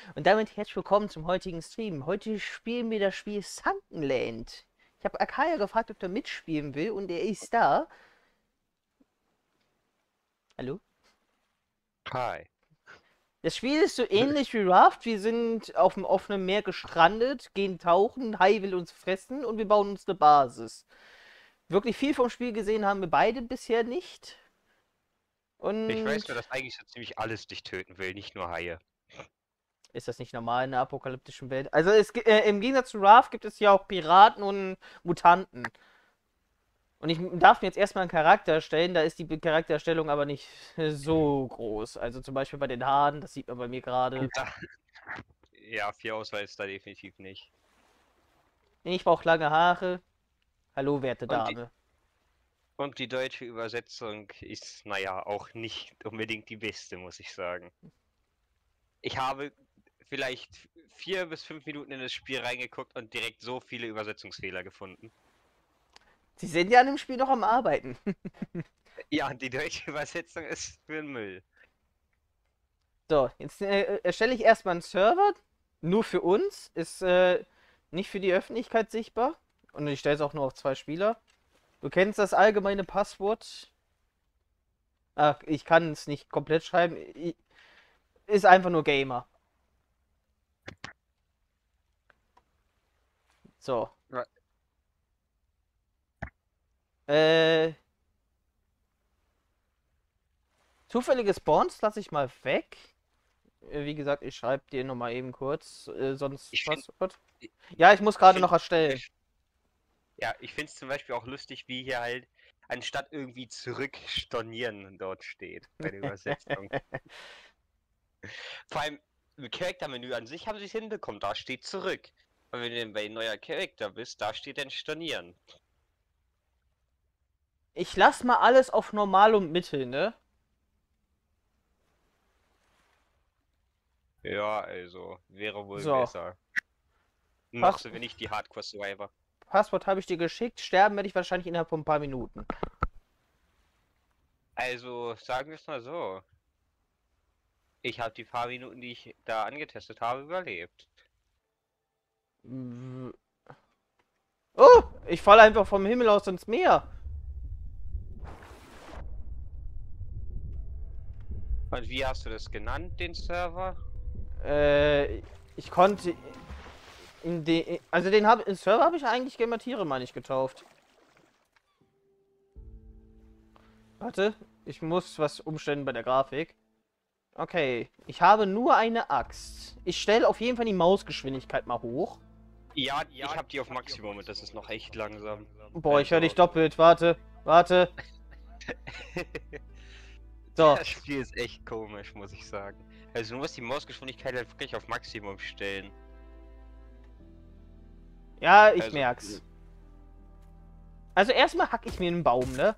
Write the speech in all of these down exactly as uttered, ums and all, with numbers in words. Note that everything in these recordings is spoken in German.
Und damit herzlich willkommen zum heutigen Stream. Heute spielen wir das Spiel Sunkenland. Ich habe Akaya gefragt, ob er mitspielen will und er ist da. Hallo? Hi. Das Spiel ist so ähnlich wie Raft. Wir sind auf dem offenen Meer gestrandet, gehen tauchen, Hai will uns fressen und wir bauen uns eine Basis. Wirklich viel vom Spiel gesehen haben wir beide bisher nicht. Ich weiß Und nur, dass eigentlich so ziemlich alles dich töten will, nicht nur Haie. ist das nicht normal in einer apokalyptischen Welt? Also es, gi- äh, im Gegensatz zu Raft gibt es ja auch Piraten und Mutanten. Und ich darf mir jetzt erstmal einen Charakter erstellen, da ist die Charaktererstellung aber nicht so groß. Also zum Beispiel bei den Haaren, das sieht man bei mir gerade. Und da, ja, vier Auswahl ist da definitiv nicht. Ich brauche lange Haare. Hallo, werte Und die, Dame. und die deutsche Übersetzung ist, naja, auch nicht unbedingt die beste, muss ich sagen. Ich habe vielleicht vier bis fünf Minuten in das Spiel reingeguckt und direkt so viele Übersetzungsfehler gefunden. Sie sind ja an dem Spiel noch am Arbeiten. Ja, und die deutsche Übersetzung ist für den Müll. So, jetzt äh, erstelle ich erstmal einen Server. Nur für uns. Ist äh, nicht für die Öffentlichkeit sichtbar. Und ich stelle es auch nur auf zwei Spieler. Du kennst das allgemeine Passwort. Ach, ich kann es nicht komplett schreiben. Ich, ist einfach nur Gamer. So. Ja. Äh. Zufällige Spawns lasse ich mal weg. Äh, Wie gesagt, ich schreibe dir nochmal eben kurz. Äh, sonst Ich finde, Passwort. Ja, ich muss ich gerade finde, noch erstellen. Ja, ich finde es zum Beispiel auch lustig, wie hier halt anstatt irgendwie zurück stornieren dort steht bei der Übersetzung. Vor allem im Charaktermenü an sich haben sie es hinbekommen, da steht zurück. Und wenn du dann bei neuer Charakter bist, da steht dann stornieren. Ich lasse mal alles auf normal und mittel, ne? Ja, also wäre wohl So. besser. Noch Pass sind wir nicht die Hardcore-Survivor. Passwort habe ich dir geschickt. Sterben werde ich wahrscheinlich innerhalb von ein paar Minuten. Also sagen wir es mal so. Ich habe die paar Minuten, die ich da angetestet habe, überlebt. Oh, ich falle einfach vom Himmel aus ins Meer. Und wie hast du das genannt, den Server? Äh, ich konnte in den, also den habe, den Server habe ich eigentlich Gamer Tiere mal nicht getauft. Warte, ich muss was umstellen bei der Grafik. Okay, ich habe nur eine Axt. Ich stelle auf jeden Fall die Mausgeschwindigkeit mal hoch. Ja, ich habe die auf Maximum und das ist noch echt langsam. Boah, ich höre dich Also, doppelt. Warte, warte. So, das Spiel ist echt komisch, muss ich sagen. Also du musst die Mausgeschwindigkeit halt wirklich auf Maximum stellen. ja, ich Also, merk's. Also erstmal hack ich mir einen Baum, ne?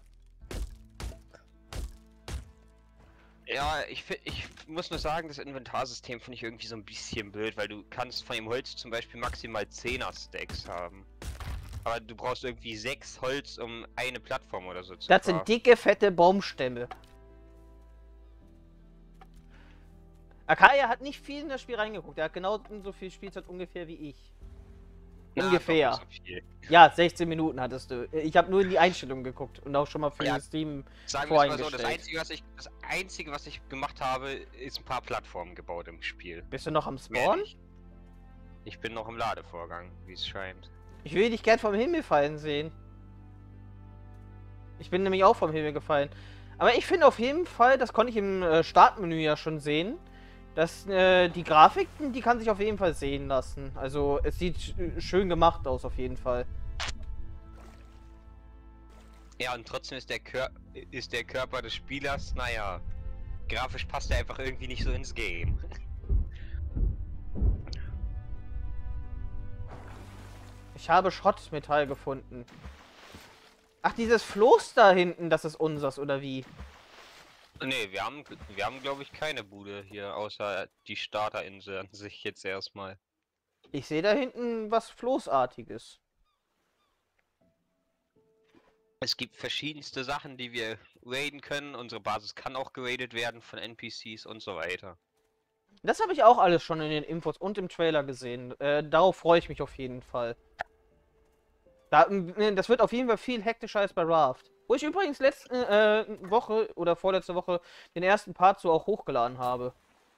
ja, ich, fi- ich muss nur sagen, das Inventarsystem finde ich irgendwie so ein bisschen blöd, weil du kannst von dem Holz zum Beispiel maximal zehner Stacks haben. Aber du brauchst irgendwie sechs Holz, um eine Plattform oder so zu Das sind craften. dicke, fette Baumstämme. Akaya hat nicht viel in das Spiel reingeguckt. Er hat genau so viel Spielzeit ungefähr wie ich. Na, Ungefähr. doch nicht so viel. Ja, sechzehn Minuten hattest du. Ich habe nur in die Einstellungen geguckt und auch schon mal für Ja, Steam Sagen wir es mal so, das voreingestellt. Einzige, was ich, das Einzige, was ich gemacht habe, ist ein paar Plattformen gebaut im Spiel. Bist du noch am Mehr Spawn? nicht. Ich bin noch im Ladevorgang, wie es scheint. Ich will dich gern vom Himmel fallen sehen. Ich bin nämlich auch vom Himmel gefallen. Aber ich finde auf jeden Fall, das konnte ich im äh, Startmenü ja schon sehen, dass äh, die Grafik, die kann sich auf jeden Fall sehen lassen. Also es sieht sch schön gemacht aus auf jeden Fall. Ja, und trotzdem ist der, Kör ist der Körper des Spielers, naja, grafisch passt er einfach irgendwie nicht so ins Game. Ich habe Schrottmetall gefunden. Ach, dieses Floß da hinten, das ist unseres, oder wie? Nee, wir haben, wir haben glaube ich keine Bude hier, außer die Starterinsel an sich jetzt erstmal. Ich sehe da hinten was Floßartiges. Es gibt verschiedenste Sachen, die wir raiden können. Unsere Basis kann auch geradet werden von N P Cs und so weiter. Das habe ich auch alles schon in den Infos und im Trailer gesehen. Äh, darauf freue ich mich auf jeden Fall. Da, äh, das wird auf jeden Fall viel hektischer als bei Raft. Wo ich übrigens letzte äh, Woche oder vorletzte Woche den ersten Part so auch hochgeladen habe.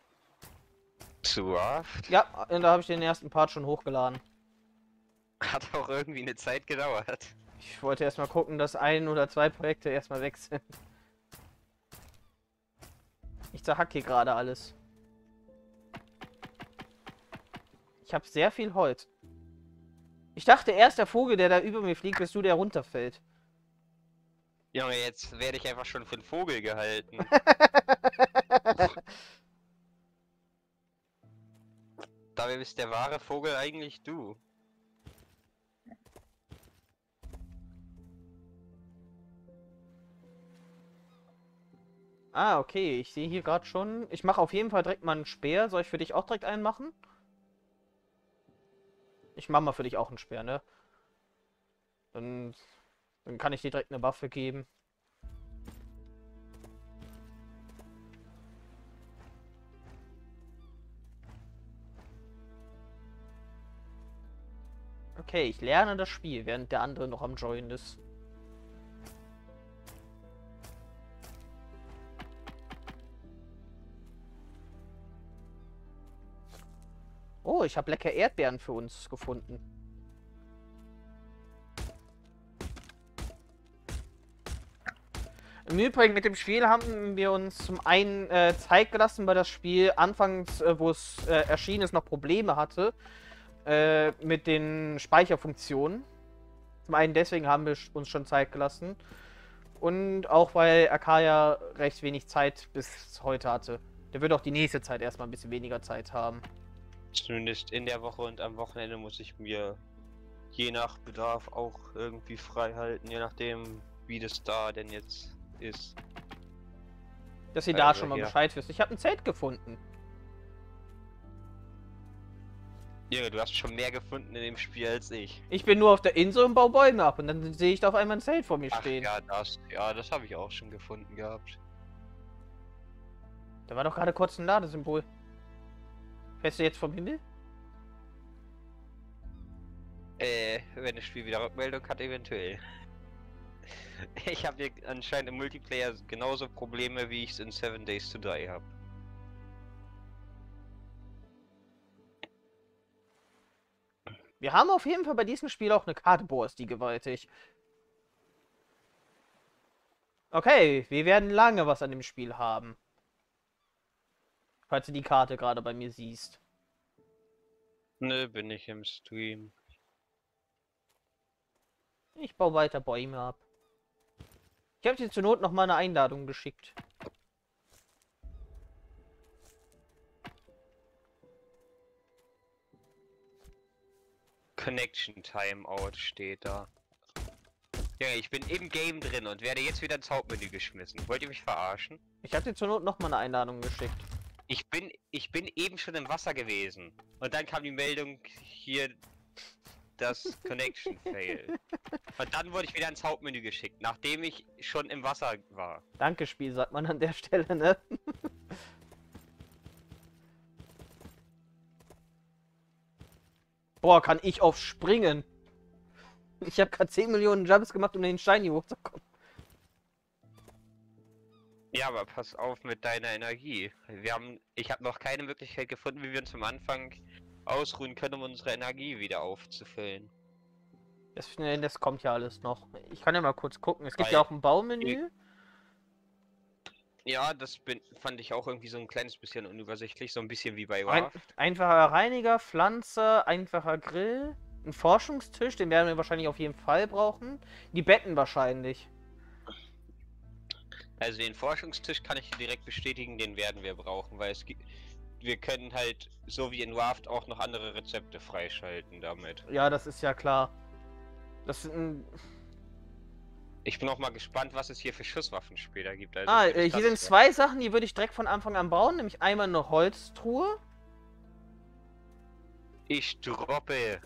Zu Raft? Ja, äh, da habe ich den ersten Part schon hochgeladen. Hat auch irgendwie eine Zeit gedauert. Ich wollte erstmal gucken, dass ein oder zwei Projekte erstmal weg sind. Ich zerhack hier gerade alles. Ich habe sehr viel Holz. Ich dachte erst, der Vogel, der da über mir fliegt, bist du, der runterfällt. Junge, jetzt werde ich einfach schon für einen Vogel gehalten. Dabei bist der wahre Vogel eigentlich du. Ah, okay. Ich sehe hier gerade schon. Ich mache auf jeden Fall direkt mal einen Speer. Soll ich für dich auch direkt einen machen? Ich mache mal für dich auch einen Speer, ne? Dann, dann kann ich dir direkt eine Waffe geben. Okay, ich lerne das Spiel, während der andere noch am Joinen ist. Oh, ich habe lecker Erdbeeren für uns gefunden. Im Übrigen mit dem Spiel haben wir uns zum einen äh, Zeit gelassen, weil das Spiel anfangs, äh, wo es äh, erschienen ist, noch Probleme hatte äh, mit den Speicherfunktionen. Zum einen deswegen haben wir uns schon Zeit gelassen. Und auch weil Akaya recht wenig Zeit bis heute hatte. Der wird auch die nächste Zeit erstmal ein bisschen weniger Zeit haben. Zumindest in der Woche und am Wochenende muss ich mir je nach Bedarf auch irgendwie frei halten, je nachdem wie das da denn jetzt ist. Dass ihr da Also, schon mal ja. Bescheid wisst. Ich habe ein Zelt gefunden. Junge, du hast schon mehr gefunden in dem Spiel als ich. Ich bin nur auf der Insel und baue Bäume ab und dann sehe ich da auf einmal ein Zelt vor mir Ach, stehen. ja, das, ja, das habe ich auch schon gefunden gehabt. Da war doch gerade kurz ein Ladesymbol. Fährst du jetzt vom Himmel? Äh, wenn das Spiel wieder Rückmeldung hat, eventuell. Ich habe hier anscheinend im Multiplayer genauso Probleme, wie ich es in Seven Days to Die habe. Wir haben auf jeden Fall bei diesem Spiel auch eine Karte. Boah, ist die gewaltig. Okay, wir werden lange was an dem Spiel haben. Falls du die Karte gerade bei mir siehst. Ne, bin ich im Stream. Ich baue weiter Bäume ab. Ich habe dir zur Not noch mal eine Einladung geschickt. Connection Timeout steht da. Ja, ich bin im Game drin und werde jetzt wieder ins Hauptmenü geschmissen. Wollt ihr mich verarschen? Ich habe dir zur Not noch mal eine Einladung geschickt. Ich bin, ich bin eben schon im Wasser gewesen. Und dann kam die Meldung hier, das Connection Fail. Und dann wurde ich wieder ins Hauptmenü geschickt, nachdem ich schon im Wasser war. Danke, Spiel, sagt man an der Stelle, ne? Boah, kann ich auf springen. Ich habe gerade zehn Millionen Jumps gemacht, um den Stein hier hochzukommen. Ja, aber pass auf mit deiner Energie. Wir haben, ich habe noch keine Möglichkeit gefunden, wie wir uns am Anfang ausruhen können, um unsere Energie wieder aufzufüllen. Das, das kommt ja alles noch. Ich kann ja mal kurz gucken. Es gibt Weil- ja auch ein Baumenü. Ja, das bin, fand ich auch irgendwie so ein kleines bisschen unübersichtlich, so ein bisschen wie bei Ein, Raft. einfacher Reiniger, Pflanze, einfacher Grill, ein Forschungstisch, den werden wir wahrscheinlich auf jeden Fall brauchen. Die Betten wahrscheinlich. Also den Forschungstisch kann ich direkt bestätigen, den werden wir brauchen, weil es gibt, wir können halt so wie in Raft auch noch andere Rezepte freischalten damit. Ja, das ist ja klar. Das sind. Ich bin auch mal gespannt, was es hier für Schusswaffen später gibt. Also Ah, für äh, hier sind Distanzwaffen. zwei Sachen, die würde ich direkt von Anfang an bauen. Nämlich einmal eine Holztruhe. Ich droppe.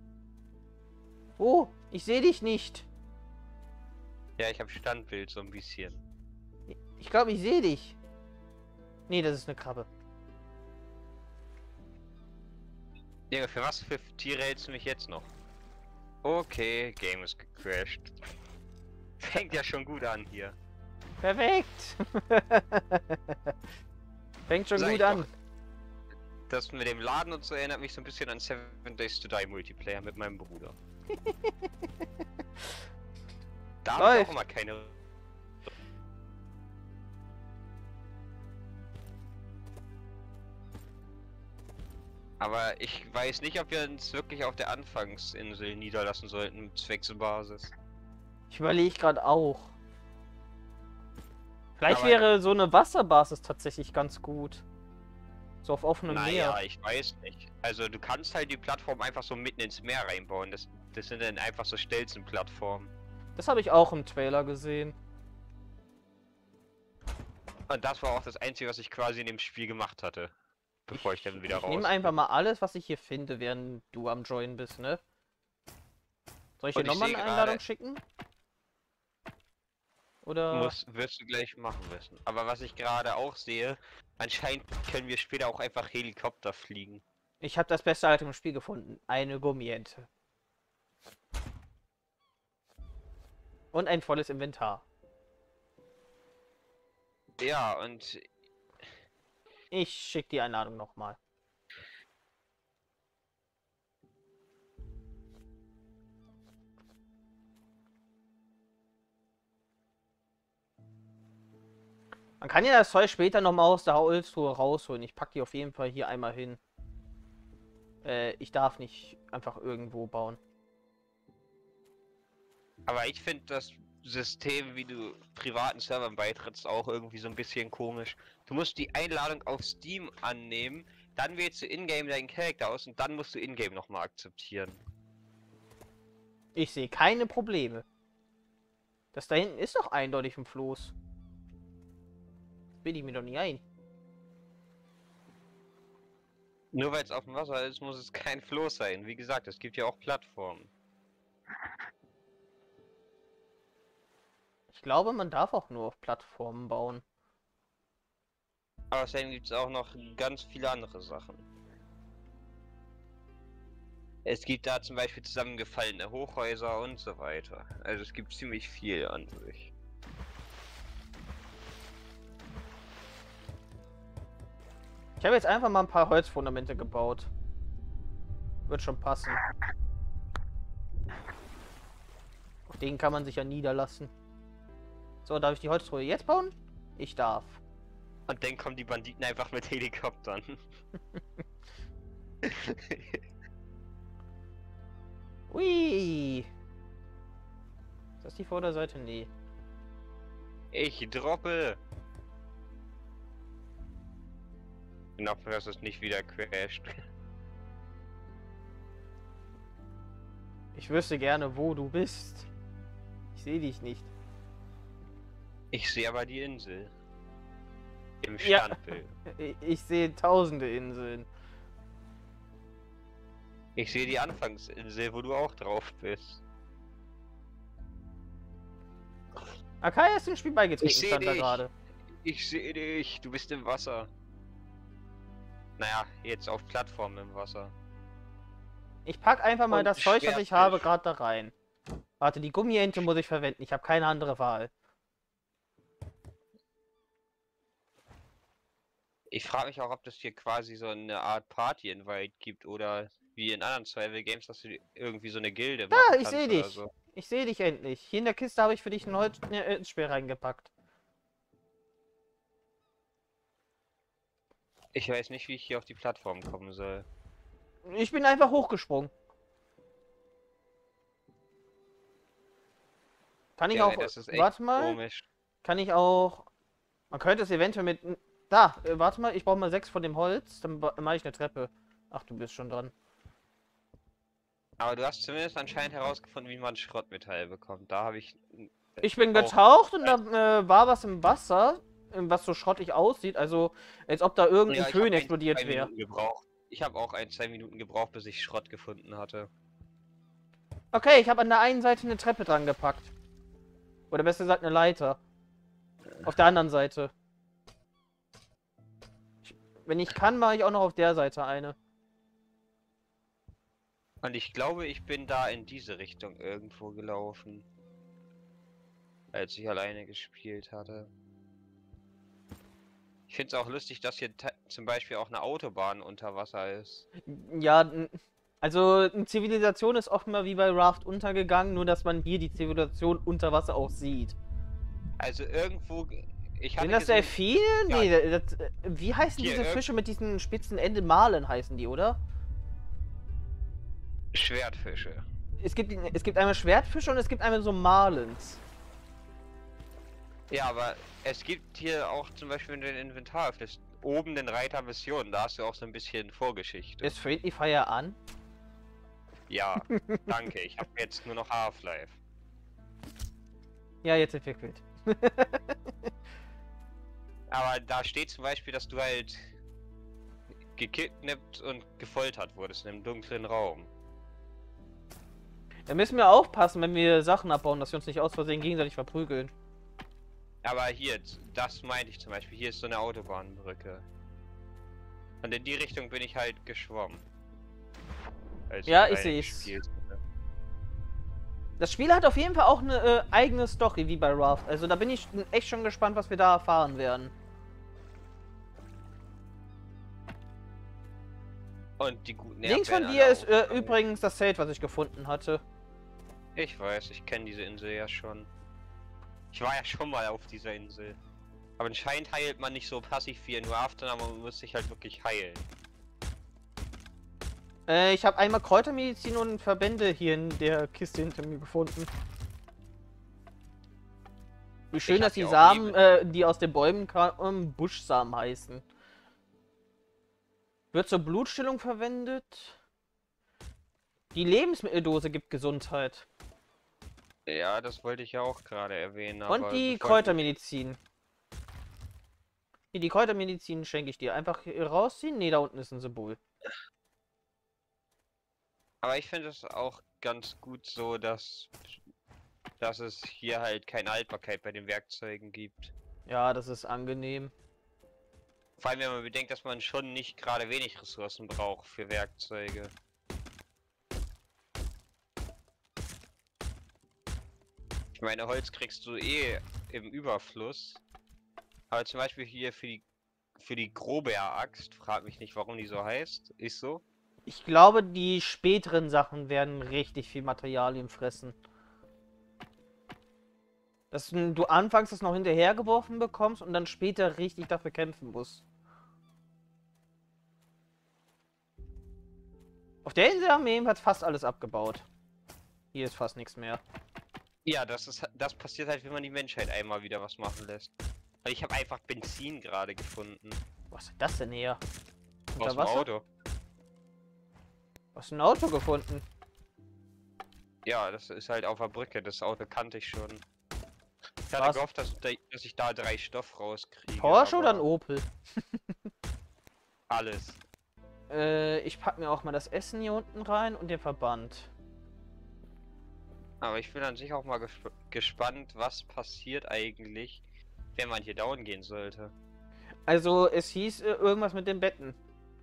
Oh, ich sehe dich nicht. Ja, ich habe Standbild so ein bisschen. Ich glaube, ich sehe dich. Nee, das ist eine Krabbe. Junge, für was für Tiere hältst du mich jetzt noch? Okay, Game ist gecrashed. Fängt ja schon gut an hier. Perfekt! Fängt schon Sag gut ich an. doch. Das mit dem Laden und so erinnert mich so ein bisschen an Seven Days to Die Multiplayer mit meinem Bruder. Da habe ich Läuft. auch immer keine. Aber ich weiß nicht, ob wir uns wirklich auf der Anfangsinsel niederlassen sollten, zwecks Basis. Ich überlege gerade auch. Vielleicht Aber- wäre so eine Wasserbasis tatsächlich ganz gut. So auf offenem Naja, Meer. ich weiß nicht. Also du kannst halt die Plattform einfach so mitten ins Meer reinbauen. Das, das sind dann einfach so Stelzenplattformen. Das habe ich auch im Trailer gesehen. Und das war auch das Einzige, was ich quasi in dem Spiel gemacht hatte. Bevor ich, dann wieder Ich raus nehme einfach mal alles, was ich hier finde, während du am Join bist, ne? Soll ich dir Und ich nochmal seh eine gerade- Einladung schicken? Oder? Muss, wirst du gleich machen müssen. Aber was ich gerade auch sehe, anscheinend können wir später auch einfach Helikopter fliegen. Ich habe das beste Item im Spiel gefunden. Eine Gummiente. Und ein volles Inventar. Ja, und Ich schicke die Einladung nochmal. Man kann ja das Zeug später nochmal aus der Holztruhe rausholen. Ich packe die auf jeden Fall hier einmal hin. Äh, ich darf nicht einfach irgendwo bauen. aber ich finde das System, wie du privaten Servern beitrittst, auch irgendwie so ein bisschen komisch. Du musst die Einladung auf Steam annehmen, dann wählst du in-game deinen Charakter aus und dann musst du in-game nochmal akzeptieren. Ich sehe keine Probleme. Das da hinten ist doch eindeutig ein Floß. Das bilde ich mir doch nie ein. Nur weil es auf dem Wasser ist, muss es kein Floß sein. Wie gesagt, es gibt ja auch Plattformen. Ich glaube, man darf auch nur auf Plattformen bauen. Aber außerdem gibt es auch noch ganz viele andere Sachen. Es gibt da zum Beispiel zusammengefallene Hochhäuser und so weiter. Also es gibt ziemlich viel an sich. Ich habe jetzt einfach mal ein paar Holzfundamente gebaut. Wird schon passen. Auf denen kann man sich ja niederlassen. So, darf ich die Holztruhe jetzt bauen? Ich darf. Und dann kommen die Banditen einfach mit Helikoptern. Ui. Ist das die Vorderseite? Nee. Ich droppe. Genau, dass es nicht wieder crasht. Ich wüsste gerne, wo du bist. Ich sehe dich nicht. Ich sehe aber die Insel. Im Ja. Standbild. Ich, ich sehe tausende Inseln. Ich sehe die Anfangsinsel, wo du auch drauf bist. Akai ist im Spiel beigetreten, Ich seh stand da dich. gerade. Ich sehe dich, du bist im Wasser. Naja, jetzt auf Plattformen im Wasser. Ich pack einfach mal Und das Zeug, was ich Schwertfisch. habe, gerade da rein. Warte, die Gummiente muss ich verwenden. Ich habe keine andere Wahl. Ich frage mich auch, ob das hier quasi so eine Art Party-Invite gibt oder wie in anderen Survival-Games, dass du irgendwie so eine Gilde Da, machen ich sehe kannst oder dich. so. Ich sehe dich endlich. Hier in der Kiste habe ich für dich ein Holzspeer reingepackt. Ich weiß nicht, wie ich hier auf die Plattform kommen soll. Ich bin einfach hochgesprungen. Kann ich Ja, auch... das ist echt Warte mal. komisch. Kann ich auch... Man könnte es eventuell mit... Da, äh, warte mal. Ich brauche mal sechs von dem Holz. Dann ba- mache ich eine Treppe. Ach, du bist schon dran. Aber du hast zumindest anscheinend herausgefunden, wie man Schrottmetall bekommt. Da habe ich... Ich bin auch- getaucht und da äh, war was im Wasser, äh, was so schrottig aussieht. Also, als ob da irgendein Ja, ich hab Föhn ein, explodiert zwei wäre. Minuten gebraucht. Ich habe auch ein, zwei Minuten gebraucht, bis ich Schrott gefunden hatte. Okay, ich habe an der einen Seite eine Treppe dran gepackt. Oder besser gesagt eine Leiter. Auf der anderen Seite. Ich, wenn ich kann, mache ich auch noch auf der Seite eine. Und ich glaube, ich bin da in diese Richtung irgendwo gelaufen. Als ich alleine gespielt hatte. Ich finde es auch lustig, dass hier zum Beispiel auch eine Autobahn unter Wasser ist. Ja, n- also eine Zivilisation ist offenbar wie bei Raft untergegangen, nur dass man hier die Zivilisation unter Wasser auch sieht. Also irgendwo... Ich hatte Sind das gesehen, Delfine? ja, Nee, das, äh, wie heißen hier, diese irg- Fische mit diesen spitzen Enden? Malen heißen die, oder? Schwertfische. Es gibt, es gibt einmal Schwertfische und es gibt einmal so Marlins. Ja, aber es gibt hier auch zum Beispiel, wenn du dein Inventar öffnest, oben den Reiter Missionen, da hast du auch so ein bisschen Vorgeschichte. Ist Friendly Fire an? Ja, danke, ich habe jetzt nur noch Half-Life. Ja, jetzt entwickelt. Aber da steht zum Beispiel, dass du halt gekidnappt und gefoltert wurdest in einem dunklen Raum. Da müssen wir aufpassen, wenn wir Sachen abbauen, dass wir uns nicht aus Versehen gegenseitig verprügeln. Aber hier, das meinte ich zum Beispiel, hier ist so eine Autobahnbrücke. Und in die Richtung bin ich halt geschwommen. Als Ja, ich alleine seh's. gespielt hatte. Das Spiel hat auf jeden Fall auch eine äh, eigene Story wie bei Raft. Also da bin ich echt schon gespannt, was wir da erfahren werden. Und die guten Links von Erdbeeren dir alle ist äh, aufgefangen. übrigens das Zelt, was ich gefunden hatte. Ich weiß, ich kenne diese Insel ja schon. Ich war ja schon mal auf dieser Insel. Aber anscheinend heilt man nicht so passiv wie in Raft, sondern man muss sich halt wirklich heilen. Äh, ich habe einmal Kräutermedizin und Verbände hier in der Kiste hinter mir gefunden. Wie schön, Ich dass hab die hier auch Samen, Liebe. äh, die aus den Bäumen kamen, Buschsamen heißen. Wird zur Blutstillung verwendet. Die Lebensmitteldose gibt Gesundheit. Ja, das wollte ich ja auch gerade erwähnen. Und aber die bevor ich- Kräutermedizin. Hier, die Kräutermedizin schenke ich dir. Einfach hier rausziehen. Ne, da unten ist ein Symbol. Aber ich finde es auch ganz gut so, dass, dass es hier halt keine Haltbarkeit bei den Werkzeugen gibt. Ja, das ist angenehm. Vor allem, wenn man bedenkt, dass man schon nicht gerade wenig Ressourcen braucht für Werkzeuge. Ich meine, Holz kriegst du eh im Überfluss. Aber zum Beispiel hier für die für die Grober-Axt, frag mich nicht, warum die so heißt, ist so. Ich glaube, die späteren Sachen werden richtig viel Materialien fressen. Dass du anfangs das noch hinterhergeworfen bekommst und dann später richtig dafür kämpfen musst. Auf der Insel haben wir jedenfalls fast alles abgebaut. Hier ist fast nichts mehr. Ja, das ist das passiert halt, wenn man die Menschheit einmal wieder was machen lässt. Und ich habe einfach Benzin gerade gefunden. Was ist das denn hier? Aus Unter dem Wasser? Auto. Du hast ein Auto gefunden. Ja, das ist halt auf der Brücke. Das Auto kannte ich schon. Ich hatte Was? gehofft, dass, dass ich da drei Stoff rauskriege. Porsche oder ein aber Opel? Alles. Äh, ich pack mir auch mal das Essen hier unten rein und den Verband. Aber ich bin an sich auch mal gesp gespannt, was passiert eigentlich, wenn man hier down gehen sollte. Also, es hieß äh, irgendwas mit den Betten.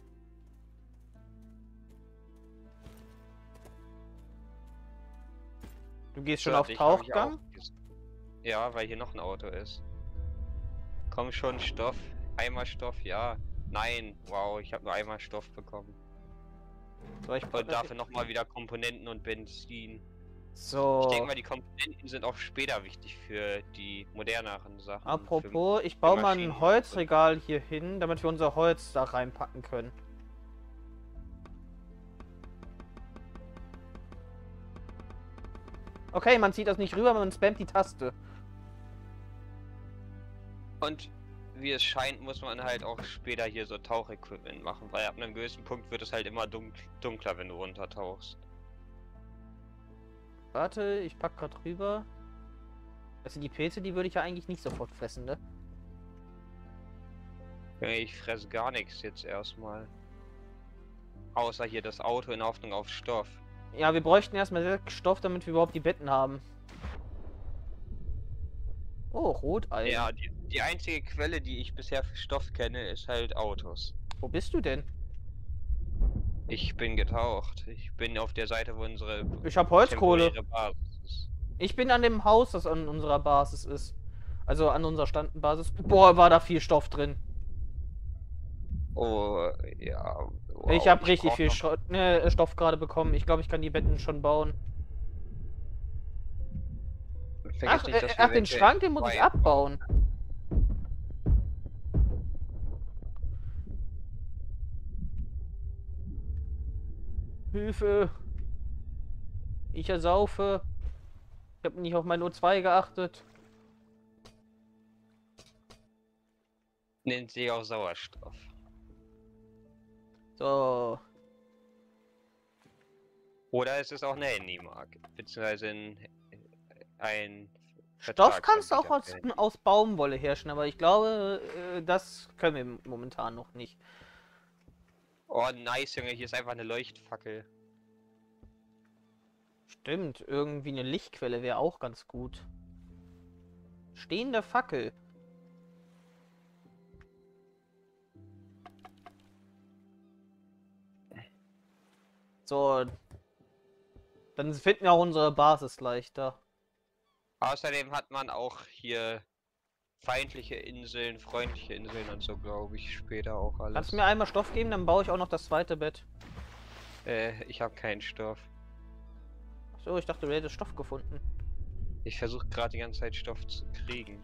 Du gehst schon So, auf dich hab ich Tauchgang? auch ges- Ja, weil hier noch ein Auto ist. Komm schon, Stoff. Einmal Stoff, ja. Nein, wow, ich habe nur einmal Stoff bekommen. So, ich Und dafür nochmal wieder Komponenten und Benzin. So. Ich denke mal, die Komponenten sind auch später wichtig für die moderneren Sachen. Apropos, ich baue mal ein Maschinen. Holzregal hier hin, damit wir unser Holz da reinpacken können. Okay, man zieht das nicht rüber, man spammt die Taste. Und wie es scheint, muss man halt auch später hier so Tauchequipment machen, weil ab einem gewissen Punkt wird es halt immer dunk dunkler, wenn du runtertauchst. Warte, ich pack grad rüber. Also die Pilze, die würde ich ja eigentlich nicht sofort fressen, ne? Ich fresse gar nichts jetzt erstmal. Außer hier das Auto in Hoffnung auf Stoff. Ja, wir bräuchten erstmal sechs Stoff, damit wir überhaupt die Betten haben. Oh, Roteisen. Ja, die, die einzige Quelle, die ich bisher für Stoff kenne, ist halt Autos. Wo bist du denn? Ich bin getaucht. Ich bin auf der Seite, wo unsere Ich habe Holzkohle. temporäre Basis ist. Ich bin an dem Haus, das an unserer Basis ist. Also an unserer Standenbasis. Boah, war da viel Stoff drin. Oh, ja. Wow, Ich habe richtig brauch viel noch- Schrott, ne, Stoff gerade bekommen. Ich glaube, ich kann die Betten schon bauen. Vergiss Ach, nicht, äh, dass wir ach den eventuell Schrank, den muss ich zwei abbauen. Hilfe. Ich ersaufe. Ich habe nicht auf mein O zwei geachtet. Nennt sie auch Sauerstoff. So. Oder es ist auch eine Handymarke. Beziehungsweise ein, ein Stoff kannst du auch aus, Vertragsanbieter. aus Baumwolle herstellen, aber ich glaube, äh, das können wir momentan noch nicht. Oh, nice, Junge. Hier ist einfach eine Leuchtfackel. Stimmt, irgendwie eine Lichtquelle wäre auch ganz gut. Stehende Fackel. So. Dann finden wir auch unsere Basis leichter. Außerdem hat man auch hier feindliche Inseln, freundliche Inseln und so, glaube ich, später auch alles. Kannst du mir einmal Stoff geben, dann baue ich auch noch das zweite Bett. Äh, ich habe keinen Stoff. So, ich dachte, du hättest Stoff gefunden. Ich versuche gerade die ganze Zeit Stoff zu kriegen.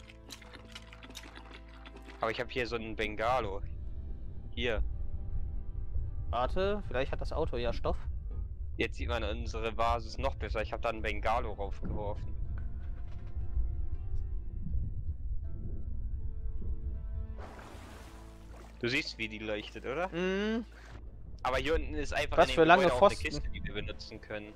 Aber ich habe hier so einen Bengalo. Hier. Warte, vielleicht hat das Auto ja Stoff. Jetzt sieht man unsere Basis noch besser. Ich habe da einen Bengalo raufgeworfen. Du siehst, wie die leuchtet, oder? Mhm. Aber hier unten ist einfach Was in dem für lange Gebäude auch eine Pfosten. Kiste, die wir benutzen können.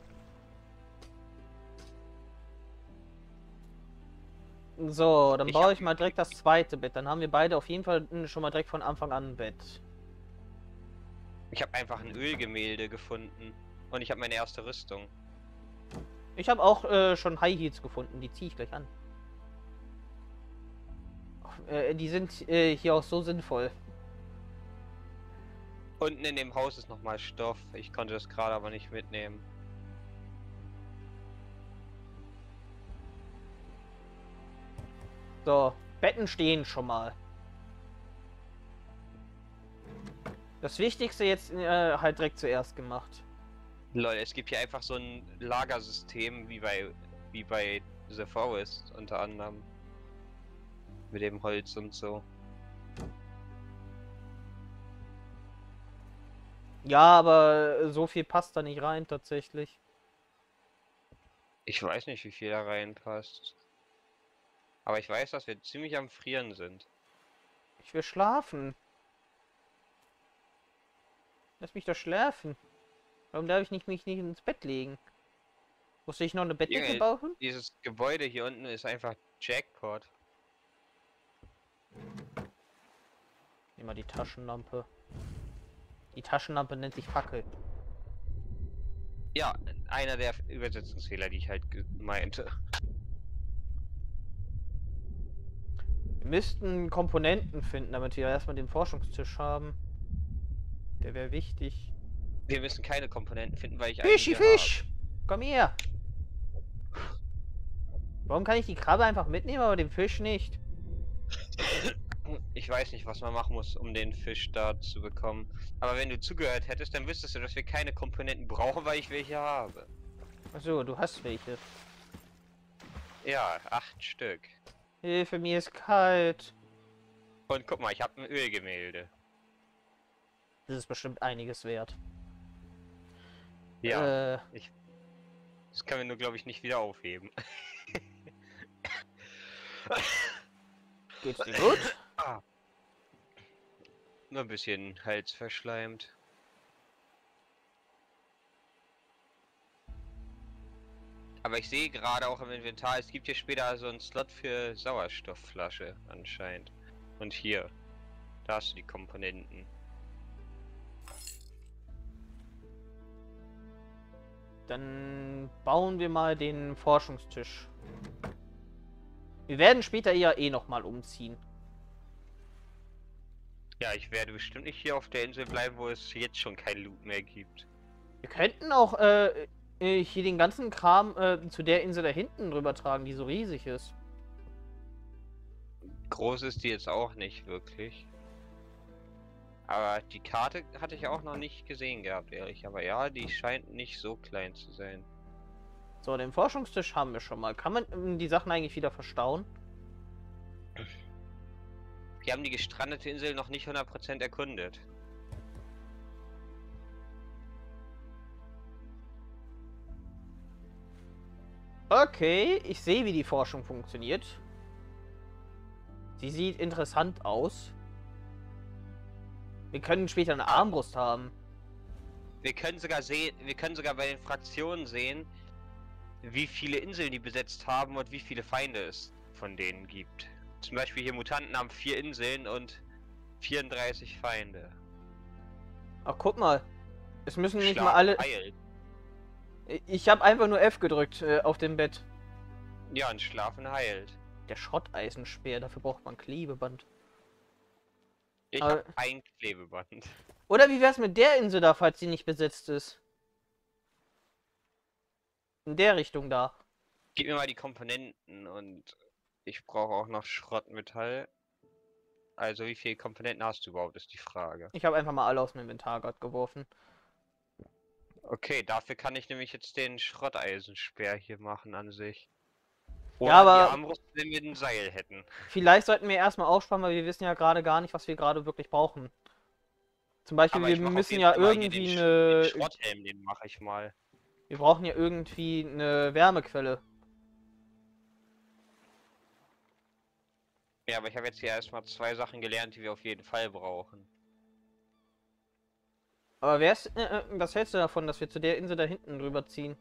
So, dann Ich baue hab- ich mal direkt das zweite Bett. Dann haben wir beide auf jeden Fall schon mal direkt von Anfang an ein Bett. Ich habe einfach ein Ölgemälde gefunden. Und ich habe meine erste Rüstung. Ich habe auch äh, schon High Heels gefunden. Die ziehe ich gleich an. Äh, die sind äh, hier auch so sinnvoll. Unten in dem Haus ist nochmal Stoff. Ich konnte das gerade aber nicht mitnehmen. So, Betten stehen schon mal. Das Wichtigste jetzt äh, halt direkt zuerst gemacht. Lol, es gibt hier einfach so ein Lagersystem wie bei wie bei The Forest unter anderem. Mit dem Holz und so. Ja, aber so viel passt da nicht rein tatsächlich. Ich weiß nicht, wie viel da reinpasst. Aber ich weiß, dass wir ziemlich am Frieren sind. Ich will schlafen. Lass mich doch schlafen. Warum darf ich nicht mich nicht ins Bett legen? Musste ich noch eine Bettdecke Junge, bauen? Dieses Gebäude hier unten ist einfach Jackpot. Nimm mal die Taschenlampe. Die Taschenlampe nennt sich Fackel. Ja, einer der Übersetzungsfehler, die ich halt ge- meinte. Wir müssten Komponenten finden, damit wir erstmal den Forschungstisch haben. Der wäre wichtig. Wir müssen keine Komponenten finden, weil ich Fischi, einige Fisch! Komm her! Warum kann ich die Krabbe einfach mitnehmen, aber den Fisch nicht? habe. Ich weiß nicht, was man machen muss, um den Fisch da zu bekommen. Aber wenn du zugehört hättest, dann wüsstest du, dass wir keine Komponenten brauchen, weil ich welche habe. Achso, du hast welche. Ja, acht Stück. Hilfe, mir ist kalt. Und guck mal, ich habe ein Ölgemälde. Das ist bestimmt einiges wert. Ja, Äh, das können wir nur, glaube ich, nicht wieder aufheben. geht's dir gut? Ah. Nur ein bisschen Hals verschleimt. Aber ich sehe gerade auch im Inventar, es gibt hier später so einen Slot für Sauerstoffflasche anscheinend. Und hier, da hast du die Komponenten. Dann bauen wir mal den Forschungstisch. Wir werden später eher eh nochmal umziehen. Ja, ich werde bestimmt nicht hier auf der Insel bleiben, wo es jetzt schon kein Loot mehr gibt. Wir könnten auch äh, äh, hier den ganzen Kram äh, zu der Insel da hinten drüber tragen, die so riesig ist. Groß ist die jetzt auch nicht wirklich. Aber die Karte hatte ich auch noch nicht gesehen gehabt, ehrlich. Aber ja, die scheint nicht so klein zu sein. So, den Forschungstisch haben wir schon mal. Kann man ähm, die Sachen eigentlich wieder verstauen? Wir haben die gestrandete Insel noch nicht hundert Prozent erkundet. Okay, ich sehe, wie die Forschung funktioniert. Sie sieht interessant aus. Wir können später eine Armbrust haben. Wir können sogar sehen, wir können sogar bei den Fraktionen sehen, wie viele Inseln die besetzt haben und wie viele Feinde es von denen gibt. Zum Beispiel hier Mutanten haben vier Inseln und vierunddreißig Feinde. Ach, guck mal. Es müssen nicht Schlaf mal alle... heilt. Ich habe einfach nur F gedrückt äh, auf dem Bett. Ja, und Schlafen heilt. Der Schrotteisenspeer, dafür braucht man Klebeband. Ich Aber- habe ein Klebeband. Oder wie wär's mit der Insel da, falls sie nicht besetzt ist? In der Richtung da. Gib mir mal die Komponenten und ich brauche auch noch Schrottmetall. Also wie viele Komponenten hast du überhaupt, ist die Frage. Ich habe einfach mal alle aus dem Inventar gerade geworfen. Okay, dafür kann ich nämlich jetzt den Schrotteisenspeer hier machen an sich. Oder Ja, aber- die Armbrust, wenn wir ein Seil hätten. Vielleicht sollten wir erstmal aufsparen, weil wir wissen ja gerade gar nicht, was wir gerade wirklich brauchen. Zum Beispiel, Aber wir ich mach auf müssen jeden ja Fall mal hier irgendwie den, Sch- eine... den Schrotthelm, den mache ich mal. Wir brauchen ja irgendwie eine Wärmequelle. Ja, aber ich habe jetzt hier erstmal zwei Sachen gelernt, die wir auf jeden Fall brauchen. Aber wer ist, äh, äh, was hältst du davon, dass wir zu der Insel da hinten drüber ziehen?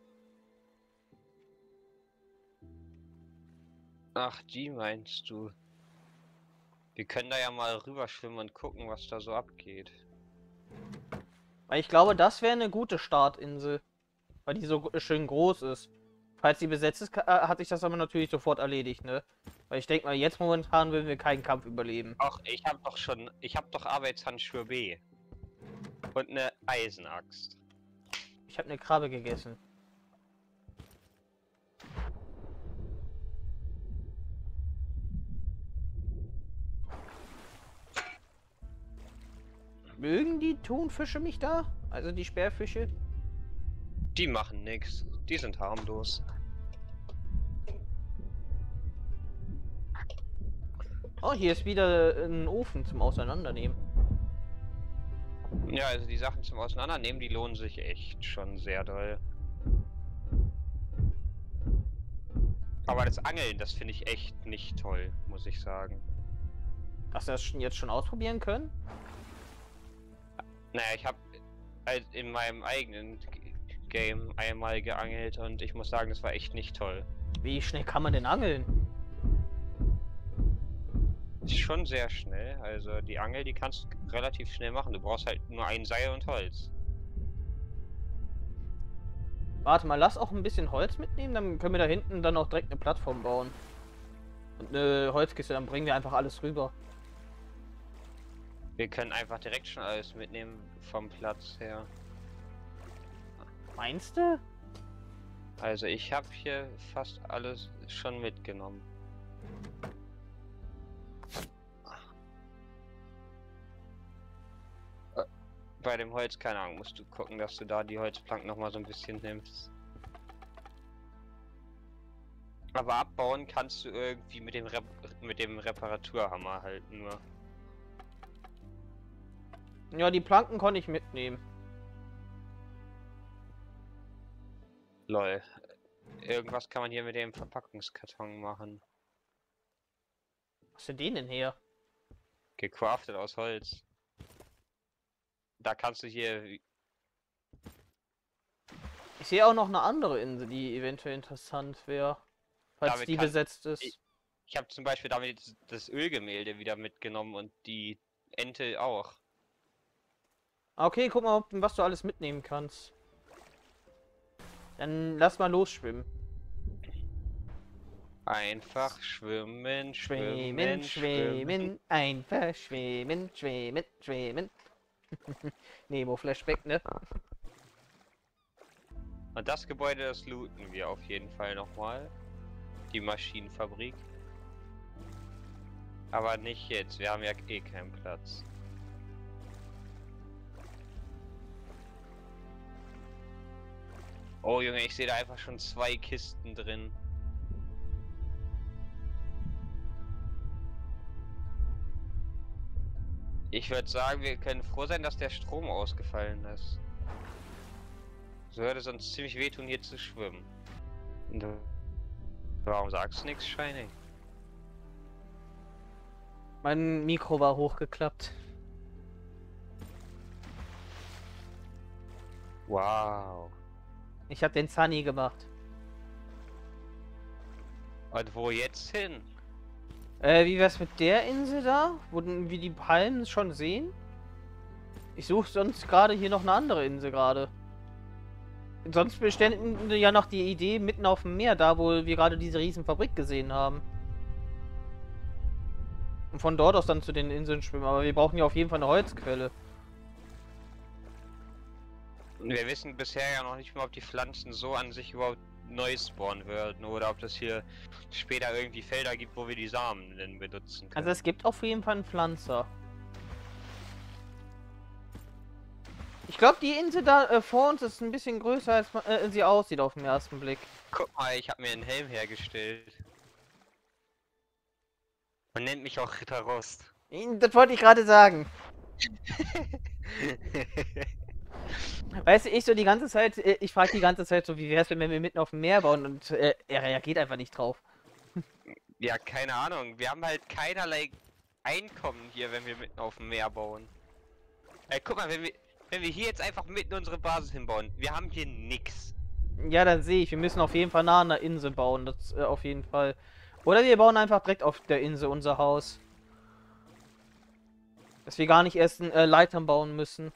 Ach, die meinst du? Wir können da ja mal rüberschwimmen und gucken, was da so abgeht. Weil ich glaube, das wäre eine gute Startinsel. Weil die so gro- schön groß ist. Falls die besetzt ist, ka- äh, hat sich das aber natürlich sofort erledigt, ne? Weil ich denke mal, jetzt momentan würden wir keinen Kampf überleben. Ach, ich habe doch schon, ich habe doch Arbeitshandschuhe B. Und eine Eisenaxt. Ich habe eine Krabbe gegessen. Mögen die Thunfische mich da? Also die Sperrfische? Die machen nix. Die sind harmlos. Oh, hier ist wieder ein Ofen zum Auseinandernehmen. Ja, also die Sachen zum Auseinandernehmen, die lohnen sich echt schon sehr doll. Aber das Angeln, das finde ich echt nicht toll, muss ich sagen. Hast du das schon jetzt schon ausprobieren können? Naja, ich habe in meinem eigenen G- Game einmal geangelt und ich muss sagen, das war echt nicht toll. Wie schnell kann man denn angeln? Ist schon sehr schnell, also die Angel, die kannst du relativ schnell machen. Du brauchst halt nur ein Seil und Holz. Warte mal, lass auch ein bisschen Holz mitnehmen, dann können wir da hinten dann auch direkt eine Plattform bauen. Und eine Holzkiste, dann bringen wir einfach alles rüber. Wir können einfach direkt schon alles mitnehmen vom Platz her. Meinst du? Also ich habe hier fast alles schon mitgenommen. Äh, Bei dem Holz, keine Ahnung, musst du gucken, dass du da die Holzplanken noch mal so ein bisschen nimmst. Aber abbauen kannst du irgendwie mit dem Rep mit dem Reparaturhammer halt nur. Ja, die Planken konnte ich mitnehmen. Lol. Irgendwas kann man hier mit dem Verpackungskarton machen. Was ist denn den her? Gecraftet aus Holz. Da kannst du hier. Ich sehe auch noch eine andere Insel, die eventuell interessant wäre. Falls Damit die kann- besetzt ist. ich- Ich habe zum Beispiel damit das- das Ölgemälde wieder mitgenommen und die Ente auch. Okay, guck mal, ob- was du alles mitnehmen kannst. Dann lass mal losschwimmen. Einfach schwimmen, Schwimmen, schwimmen, schwimmen. schwimmen, einfach schwimmen, schwimmen, schwimmen. Nemo-Flashback, ne? Und das Gebäude, das looten wir auf jeden Fall nochmal. Die Maschinenfabrik. Aber nicht jetzt, wir haben ja eh keinen Platz. Oh Junge, ich sehe da einfach schon zwei Kisten drin. Ich würde sagen, wir können froh sein, dass der Strom ausgefallen ist. So würde sonst ziemlich wehtun, hier zu schwimmen. Und warum sagst du nichts, Shining? Mein Mikro war hochgeklappt. Wow. Ich habe den Sunny gemacht. Und wo jetzt hin? Äh, wie wär's mit der Insel da? Wo wir die Palmen schon sehen? Ich suche sonst gerade hier noch eine andere Insel gerade. Sonst bestände ja noch die Idee mitten auf dem Meer, da wo wir gerade diese riesen Fabrik gesehen haben. Und von dort aus dann zu den Inseln schwimmen. Aber wir brauchen ja auf jeden Fall eine Holzquelle. Wir wissen bisher ja noch nicht mal, ob die Pflanzen so an sich überhaupt neu spawnen würden oder ob das hier später irgendwie Felder gibt, wo wir die Samen denn benutzen können. Also es gibt auf jeden Fall einen Pflanzer. Ich glaube, die Insel da äh, vor uns ist ein bisschen größer, als man, äh, sie aussieht auf den ersten Blick. Guck mal, ich habe mir einen Helm hergestellt. Man nennt mich auch Ritter Rost. Das wollte ich gerade sagen. Weißt du, ich so die ganze Zeit, ich frage die ganze Zeit so, wie wär's, wenn wir mitten auf dem Meer bauen und äh, er reagiert einfach nicht drauf. Ja, keine Ahnung. Wir haben halt keinerlei Einkommen hier, wenn wir mitten auf dem Meer bauen. Ey, guck mal, wenn wir, wenn wir hier jetzt einfach mitten unsere Basis hinbauen, wir haben hier nix. Ja, dann sehe ich, wir müssen auf jeden Fall nah an der Insel bauen, das äh, auf jeden Fall. Oder wir bauen einfach direkt auf der Insel unser Haus. Dass wir gar nicht erst äh, Leitern bauen müssen.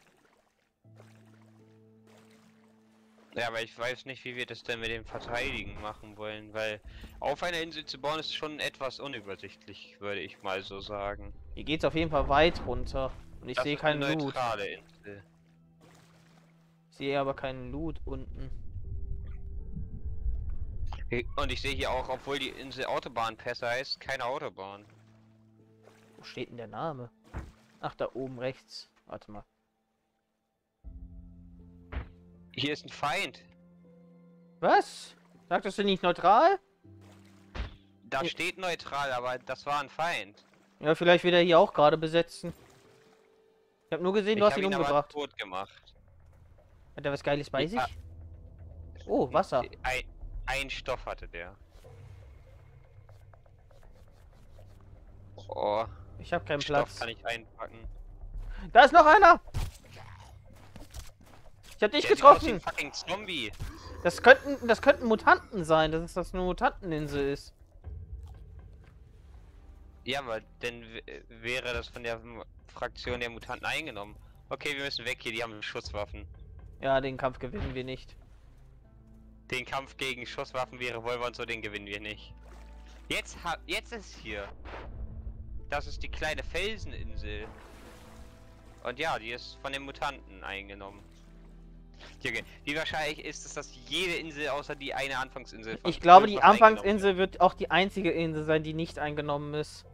Ja, aber ich weiß nicht, wie wir das denn mit dem Verteidigen machen wollen, weil auf einer Insel zu bauen ist schon etwas unübersichtlich, würde ich mal so sagen. Hier geht's auf jeden Fall weit runter. Und ich Das sehe ist keinen eine Loot. neutrale Insel. Ich sehe aber keinen Loot unten. Und ich sehe hier auch, obwohl die Insel Autobahnpässe heißt, keine Autobahn. Wo steht denn der Name? Ach, da oben rechts. Warte mal. Hier ist ein Feind. Was? Sagtest du nicht neutral? Da Ja. steht neutral, aber das war ein Feind. Ja, vielleicht wird er hier auch gerade besetzen. Ich habe nur gesehen, du Ich hast ihn hab ihn aber umgebracht. tot gemacht. Hat er was Geiles bei Ja. sich? Oh, Wasser. Ein, ein Stoff hatte der. Oh, Ich habe keinen Stoff Platz. kann ich einpacken. Da ist noch einer! Ich hab dich Der sieht aus wie getroffen! ein fucking Zombie. Das könnten, das könnten Mutanten sein, dass es das eine Mutanteninsel ist. Ja, aber dann w- wäre das von der M- Fraktion der Mutanten eingenommen. Okay, wir müssen weg hier, die haben Schusswaffen. Ja, den Kampf gewinnen wir nicht. Den Kampf gegen Schusswaffen wäre Revolver und so, den gewinnen wir nicht. Jetzt ha jetzt ist hier. Das ist die kleine Felseninsel. Und ja, die ist von den Mutanten eingenommen. Junge, wie wahrscheinlich ist es, dass jede Insel außer die eine Anfangsinsel von Ich glaube, die irgendwas eingenommen Anfangsinsel wird auch die einzige Insel sein, die nicht eingenommen ist.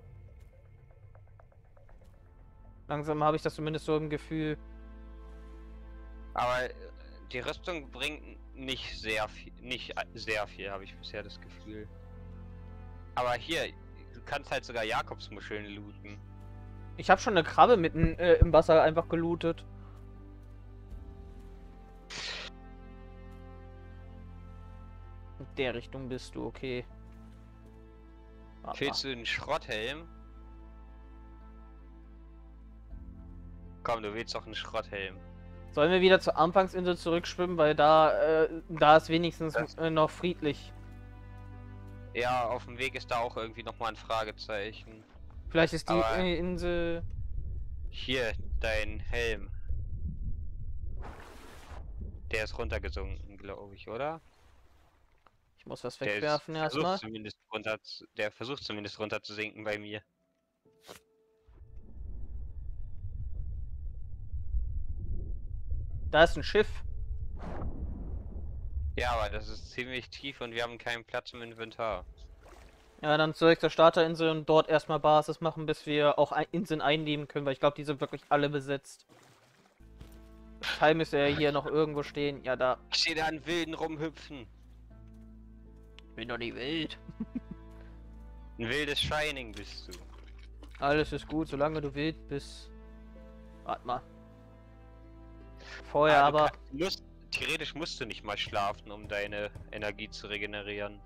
Langsam habe ich das zumindest so im Gefühl. Aber äh, die Rüstung bringt nicht sehr viel, nicht äh, sehr viel, habe ich bisher das Gefühl. Aber hier, du kannst halt sogar Jakobsmuscheln looten. Ich habe schon eine Krabbe mitten äh, im Wasser einfach gelootet. In der Richtung bist du, okay. Ah, Willst du einen Schrotthelm? Komm, du willst doch einen Schrotthelm. Sollen wir wieder zur Anfangsinsel zurückschwimmen, weil da, äh, da ist wenigstens Das- äh, noch friedlich. Ja, auf dem Weg ist da auch irgendwie nochmal ein Fragezeichen. Vielleicht ist die Aber- äh, Insel... Hier, dein Helm. Der ist runtergesunken, glaube ich, oder? Ich muss was Der ist, wegwerfen versucht erstmal. zumindest runter, zu- der versucht zumindest runter zu sinken bei mir. Da ist ein Schiff. Ja, aber das ist ziemlich tief und wir haben keinen Platz im Inventar. Ja, dann zurück zur Starterinsel und dort erstmal Basis machen, bis wir auch ein- Inseln einnehmen können, weil ich glaube, die sind wirklich alle besetzt. Das Teil müsste ja hier noch irgendwo stehen. Ja, da. Ich sehe da einen Wilden rumhüpfen. Bin doch nicht wild. Ein wildes Shining bist du. Alles ist gut, solange du wild bist. Warte mal. Vorher Ah, du aber. kann- du musst, theoretisch musst du nicht mal schlafen, um deine Energie zu regenerieren.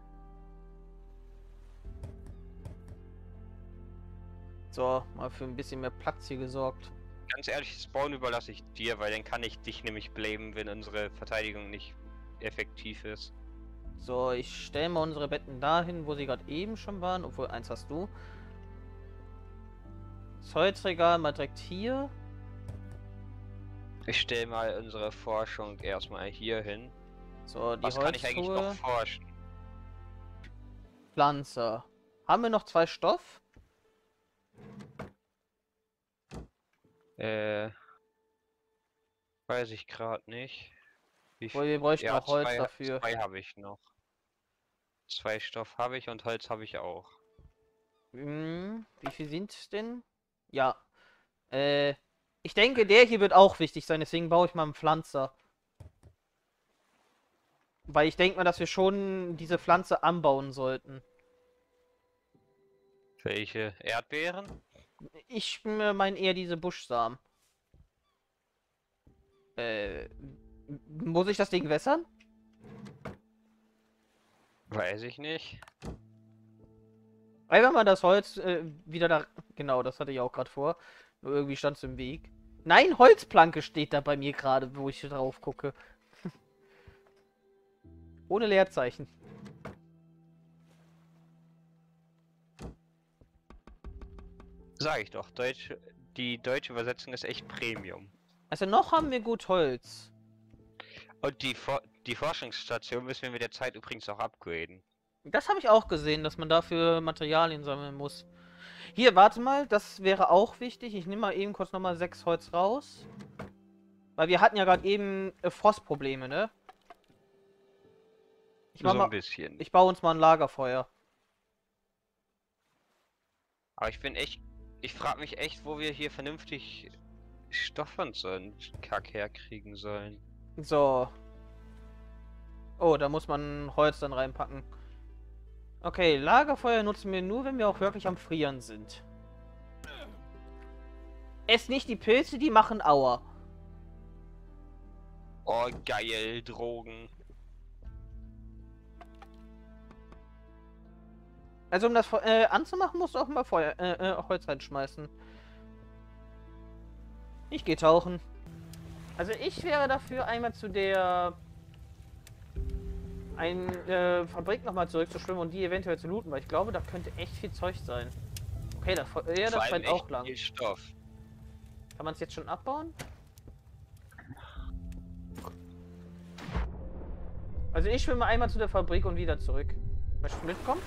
So, mal für ein bisschen mehr Platz hier gesorgt. Ganz ehrlich, Spawn überlasse ich dir, weil dann kann ich dich nämlich blamen, wenn unsere Verteidigung nicht effektiv ist. So, ich stelle mal unsere Betten dahin, wo sie gerade eben schon waren. Obwohl, eins hast du. Das Holzregal mal direkt hier. Ich stelle mal unsere Forschung erstmal hier hin. So, die Was kann ich eigentlich noch Holztruhe. forschen? Pflanze. Haben wir noch zwei Stoff? Äh. Weiß ich gerade nicht. Wie Obwohl, wir bräuchten ja, auch Holz zwei, dafür. zwei habe ich noch. Zwei Stoff habe ich und Holz habe ich auch. Hm, wie viel sind denn? Ja. Äh, ich denke, der hier wird auch wichtig sein, deswegen baue ich mal einen Pflanzer. Weil ich denke mal, dass wir schon diese Pflanze anbauen sollten. Welche? Erdbeeren? Ich äh, meine eher diese Buschsamen. Äh, muss ich das Ding wässern? Weiß ich nicht. Einfach mal das Holz äh, wieder da. Genau, das hatte ich auch gerade vor. Nur irgendwie stand es im Weg. Nein, Holzplanke steht da bei mir gerade, wo ich drauf gucke. Ohne Leerzeichen. Sag ich doch, Deutsch, die deutsche Übersetzung ist echt Premium. Also noch haben wir gut Holz. Und die, For die Forschungsstation müssen wir mit der Zeit übrigens auch upgraden. Das habe ich auch gesehen, dass man dafür Materialien sammeln muss. Hier, warte mal, das wäre auch wichtig. Ich nehme mal eben kurz nochmal sechs Holz raus. Weil wir hatten ja gerade eben äh, Frostprobleme, ne? Ich, mach So mal, ein bisschen. ich baue uns mal ein Lagerfeuer. Aber ich bin echt, ich frage mich echt, wo wir hier vernünftig Stoff und so einen Kack herkriegen sollen. So. Oh, da muss man Holz dann reinpacken. Okay, Lagerfeuer nutzen wir nur, wenn wir auch wirklich am Frieren sind. Ess nicht die Pilze, die machen Aua. Oh, geil, Drogen. Also um das Fe- äh, anzumachen, musst du auch mal Feuer, äh, äh, Holz reinschmeißen. Ich gehe tauchen. Also ich wäre dafür, einmal zu der ein, äh, Fabrik nochmal zurückzuschwimmen und die eventuell zu looten, weil ich glaube, da könnte echt viel Zeug sein. Okay, das, Fe- ja, Vor das allem brennt auch echt lang. viel Stoff. Kann man es jetzt schon abbauen? Also ich schwimme einmal zu der Fabrik und wieder zurück. Möchtest du mitkommen?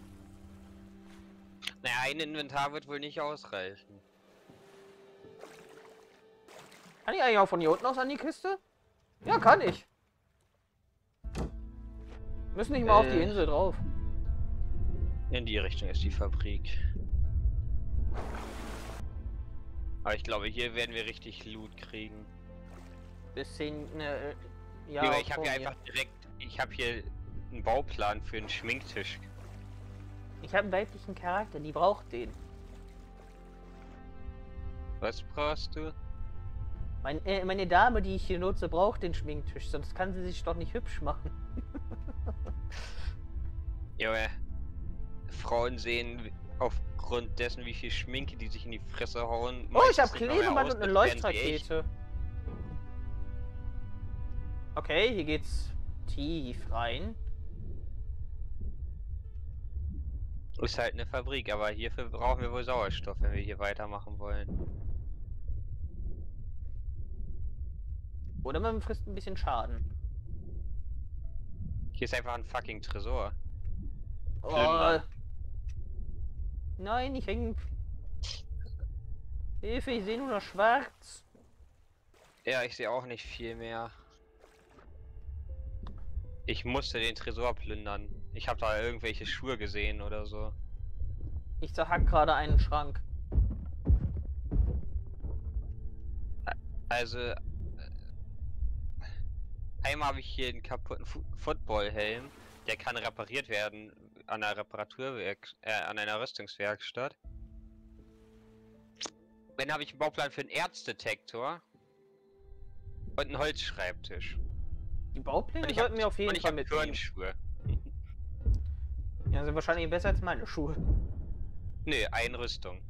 Naja, ein Inventar wird wohl nicht ausreichen. Kann ich eigentlich auch von hier unten aus an die Kiste? Ja, kann ich. Müssen nicht mal auf die Äh. Insel drauf. In die Richtung ist die Fabrik. Aber ich glaube, hier werden wir richtig Loot kriegen. Bisschen, äh, ja, Ja, auch ich habe vor hier mir. einfach direkt, ich habe hier einen Bauplan für einen Schminktisch. Ich habe einen weiblichen Charakter, die braucht den. Was brauchst du? Mein, äh, meine Dame, die ich hier nutze, braucht den Schminktisch, sonst kann sie sich doch nicht hübsch machen. Junge, Frauen sehen aufgrund dessen, wie viel Schminke die sich in die Fresse hauen. Oh, ich habe meistens nicht mal mehr Klebeband aus, und eine als wären sie echt. Leuchtrakete. Okay, hier geht's tief rein. Ist halt eine Fabrik, aber hierfür brauchen wir wohl Sauerstoff, wenn wir hier weitermachen wollen. Oder man frisst ein bisschen Schaden. Hier ist einfach ein fucking Tresor. Oh. Plündern. Nein, ich häng. Hilfe, ich sehe nur noch schwarz. Ja, ich sehe auch nicht viel mehr. Ich musste den Tresor plündern. Ich habe da irgendwelche Schuhe gesehen oder so. Ich zerhack gerade einen Schrank. Also, äh, einmal habe ich hier einen kaputten Fu Footballhelm. Der kann repariert werden an einer Reparaturwerk, äh, an einer Rüstungswerkstatt. Dann habe ich einen Bauplan für einen Erzdetektor und einen Holzschreibtisch. Die Baupläne Und ich sollten hab, wir auf jeden und ich Fall hab mitnehmen. Turnschuhe. Ja, sind wahrscheinlich besser als meine Schuhe. Nö, Einrüstung.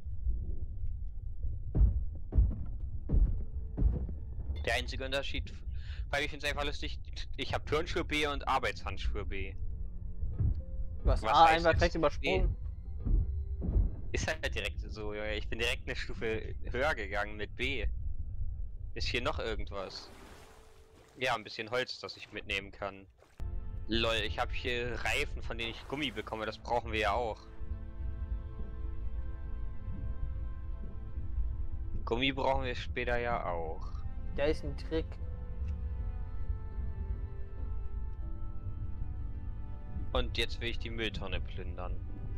Der einzige Unterschied, weil ich finde es einfach lustig, ich habe Turnschuhe B und Arbeitshandschuhe B. Du hast Was A heißt einfach jetzt direkt übersprungen. Ist halt direkt so, Junge. Ich bin direkt eine Stufe höher gegangen mit B. Ist hier noch irgendwas? Ja, ein bisschen Holz, das ich mitnehmen kann. Lol, ich habe hier Reifen, von denen ich Gummi bekomme, das brauchen wir ja auch. Gummi brauchen wir später ja auch. Da ist ein Trick. Und jetzt will ich die Mülltonne plündern.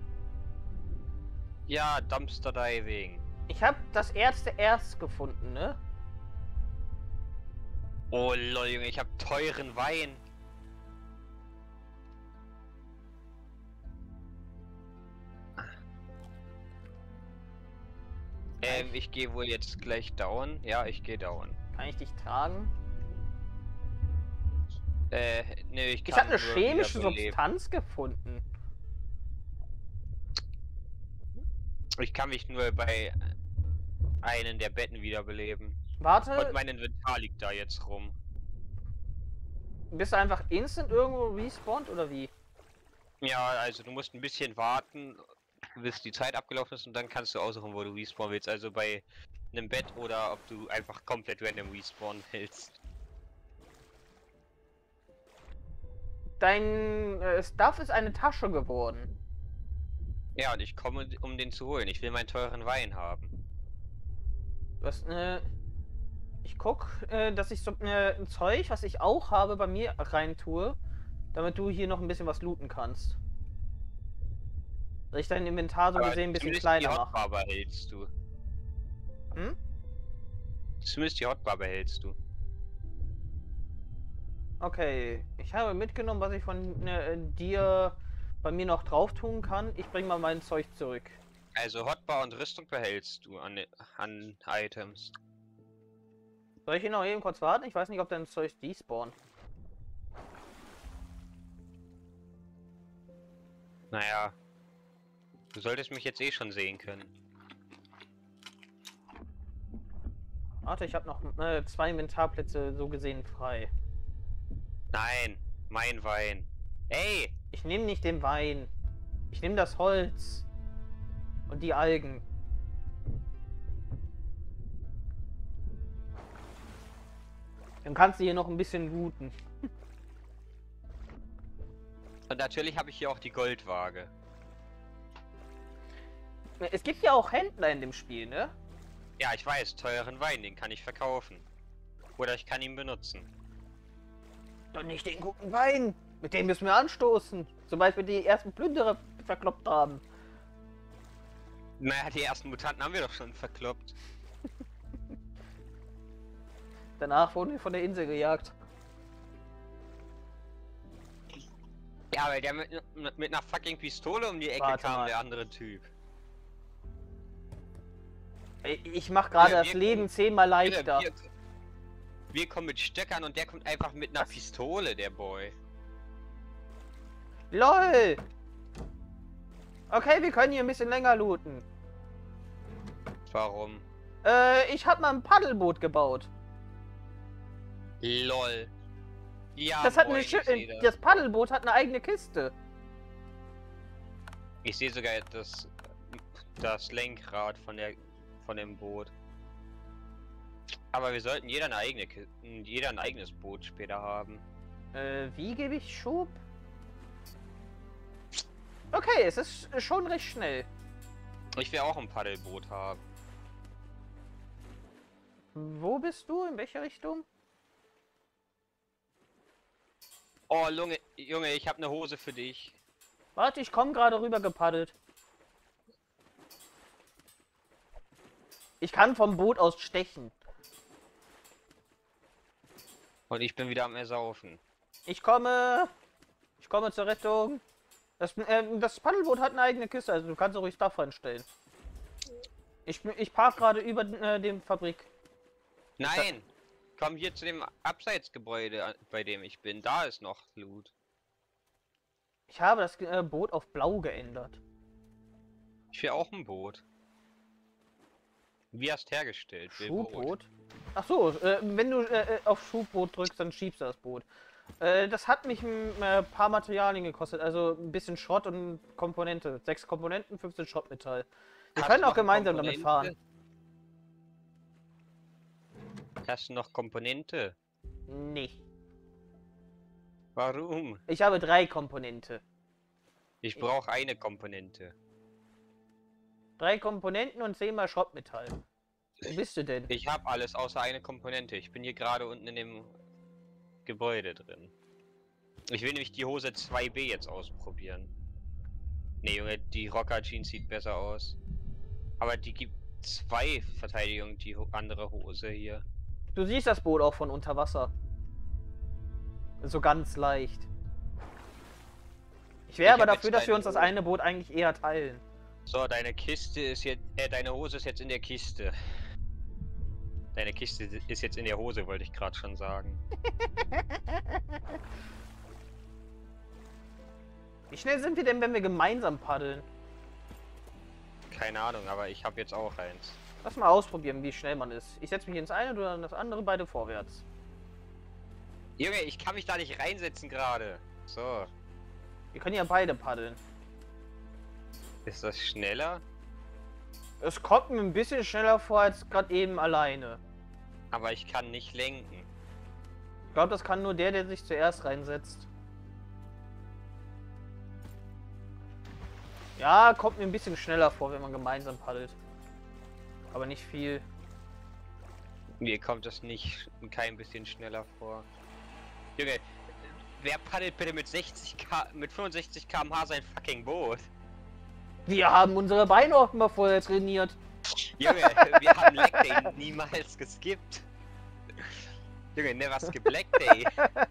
Ja, Dumpster Diving. Ich habe das erste Erz gefunden, ne? Oh lol, Junge, ich habe teuren Wein. Ähm, ich gehe wohl jetzt gleich down. Ja, ich gehe down. Kann ich dich tragen? Äh, nö, ich Ich kann habe eine nur chemische wiederbeleben. Substanz gefunden. Ich kann mich nur bei einem der Betten wiederbeleben. Warte, Und mein Inventar liegt da jetzt rum. bist du einfach instant irgendwo respawned oder wie? Ja, also du musst ein bisschen warten, bis die Zeit abgelaufen ist und dann kannst du aussuchen, wo du respawnen willst. Also bei einem Bett oder ob du einfach komplett random respawnen willst. Dein äh, Stuff ist eine Tasche geworden. Ja, und ich komme, um den zu holen. Ich will meinen teuren Wein haben. Du hast eine. Ich guck, äh, dass ich so äh, ein Zeug, was ich auch habe, bei mir rein tue, damit du hier noch ein bisschen was looten kannst. Dass ich dein Inventar so Aber gesehen ein bisschen zumindest kleiner die mache. Hotbar behältst du. Hm? Zumindest die Hotbar behältst du. Okay, ich habe mitgenommen, was ich von äh, dir bei mir noch drauf tun kann. Ich bringe mal mein Zeug zurück. Also Hotbar und Rüstung behältst du an, an Items. Soll ich hier noch eben kurz warten? Ich weiß nicht, ob dein Zeug despawnt. Naja. Du solltest mich jetzt eh schon sehen können. Warte, ich habe noch äh, zwei Inventarplätze so gesehen frei. Nein, mein Wein. Ey! Ich nehme nicht den Wein. Ich nehme das Holz. Und die Algen. Dann kannst du hier noch ein bisschen looten. Und natürlich habe ich hier auch die Goldwaage. Es gibt ja auch Händler in dem Spiel, ne? Ja, ich weiß, teuren Wein, den kann ich verkaufen. Oder ich kann ihn benutzen. Doch nicht den guten Wein. Mit dem müssen wir anstoßen. Sobald wir die ersten Plünderer verkloppt haben. Naja, die ersten Mutanten haben wir doch schon verkloppt. Danach wurden wir von der Insel gejagt. Ja, weil der mit, mit einer fucking Pistole um die Ecke Warte kam, mal. der andere Typ. Ich mach gerade Ja, das wir- Leben zehnmal leichter. Wir, wir kommen mit Stöckern und der kommt einfach mit einer Was? Pistole, der Boy. LOL! Okay, wir können hier ein bisschen länger looten. Warum? Äh, ich habe mal ein Paddelboot gebaut. LOL. Ja, Das hat moin, eine Schi ich seh das. das Paddelboot hat eine eigene Kiste. Ich sehe sogar das, das Lenkrad von der von dem Boot. Aber wir sollten jeder eine eigene Ki- jeder ein eigenes Boot später haben. Äh, wie gebe ich Schub? Okay, es ist schon recht schnell. Ich will auch ein Paddelboot haben. Wo bist du? In welche Richtung? Oh, Junge, Junge, ich habe eine Hose für dich. Warte, ich komme gerade rüber gepaddelt. Ich kann vom Boot aus stechen. Und ich bin wieder am Ersaufen. Ich komme. Ich komme zur Rettung. Das, äh, das Paddelboot hat eine eigene Kiste, also du kannst ruhig Stuff reinstellen. Ich, ich park gerade über äh, dem Fabrik. Nein! Komm hier zu dem Abseitsgebäude, bei dem ich bin. Da ist noch Loot. Ich habe das äh, Boot auf blau geändert. Ich will auch ein Boot. Wie hast du hergestellt? Schubboot? Ach so, äh, wenn du äh, auf Schubboot drückst, dann schiebst du das Boot. Äh, das hat mich ein äh, paar Materialien gekostet, also ein bisschen Schrott und Komponente. Sechs Komponenten, fünfzehn Schrottmetall. Wir Hast können du auch noch gemeinsam damit Komponente? fahren. Hast du noch Komponente? Nee. Warum? Ich habe drei Komponente. Ich brauche eine Komponente. Drei Komponenten und zehnmal Schrottmetall. Wo bist du denn? Ich habe alles außer eine Komponente. Ich bin hier gerade unten in dem Gebäude drin. Ich will nämlich die Hose zwei B jetzt ausprobieren. Ne, Junge, die Rocker Jeans sieht besser aus. Aber die gibt zwei Verteidigungen, die ho andere Hose hier. Du siehst das Boot auch von unter Wasser. So ganz leicht. Ich wäre Ich aber hab dafür, jetzt dass wir uns deine das Hose. eine Boot eigentlich eher teilen. So, deine Kiste ist jetzt, äh, deine Hose ist jetzt in der Kiste. Deine Kiste ist jetzt in der Hose, wollte ich gerade schon sagen. Wie schnell sind wir denn, wenn wir gemeinsam paddeln? Keine Ahnung, aber ich habe jetzt auch eins. Lass mal ausprobieren, wie schnell man ist. Ich setze mich ins eine oder in das andere, beide vorwärts. Junge, ich kann mich da nicht reinsetzen gerade. So. Wir können ja beide paddeln. Ist das schneller? Es kommt mir ein bisschen schneller vor als gerade eben alleine. Aber ich kann nicht lenken. Ich glaube, das kann nur der, der sich zuerst reinsetzt. Ja, kommt mir ein bisschen schneller vor, wenn man gemeinsam paddelt. Aber nicht viel. Mir kommt das nicht kein bisschen schneller vor. Junge, wer paddelt bitte mit sechzig K, mit fünfundsechzig Kilometer pro Stunde sein fucking Boot? Wir haben unsere Beine auch mal vorher trainiert. Junge, wir haben Leg Day niemals geskippt. Junge, never skip Leg Day.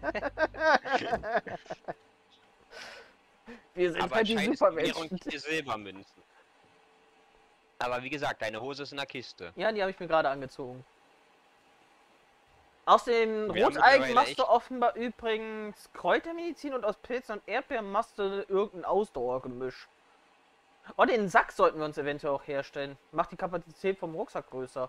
Wir sind Aber halt die anscheinend ist die Supermenschen. Währung hier Silbermünzen. Aber wie gesagt, deine Hose ist in der Kiste. Ja, die habe ich mir gerade angezogen. Aus den Wir haben Roteigen mittlerweile machst du echt- offenbar übrigens Kräutermedizin und aus Pilzen und Erdbeeren machst du irgendein Ausdauergemisch. Oh, den Sack sollten wir uns eventuell auch herstellen. Macht die Kapazität vom Rucksack größer.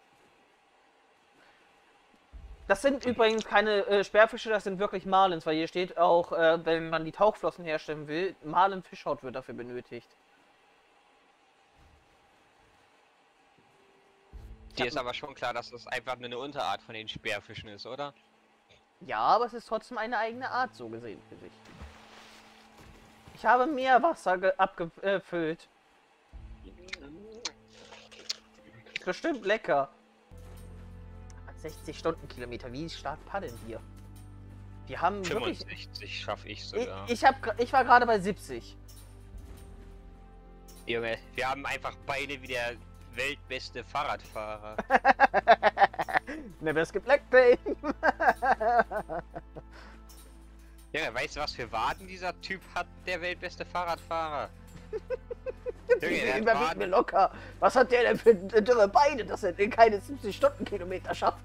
Das sind übrigens keine äh, Sperrfische, das sind wirklich Marlins, weil hier steht auch, äh, wenn man die Tauchflossen herstellen will, Marlin-Fischhaut wird dafür benötigt. Dir ist aber schon klar, dass das einfach nur eine Unterart von den Speerfischen ist, oder? Ja, aber es ist trotzdem eine eigene Art, so gesehen für sich. Ich habe Meerwasser abgefüllt. Ist bestimmt lecker. sechzig Stundenkilometer, wie stark paddeln wir? Wir haben wirklich... fünfundsechzig schaffe ich Ich, sogar. ich, hab, ich war gerade bei siebzig. Junge, wir haben einfach beide wie der weltbeste Fahrradfahrer. Never skip leg day. Junge, weißt du, was für Waden dieser Typ hat, der weltbeste Fahrradfahrer? Junge, Der der hat überwiegt mir Waden. locker. Was hat der denn für dürre Beine, dass er keine siebzig Stundenkilometer schafft?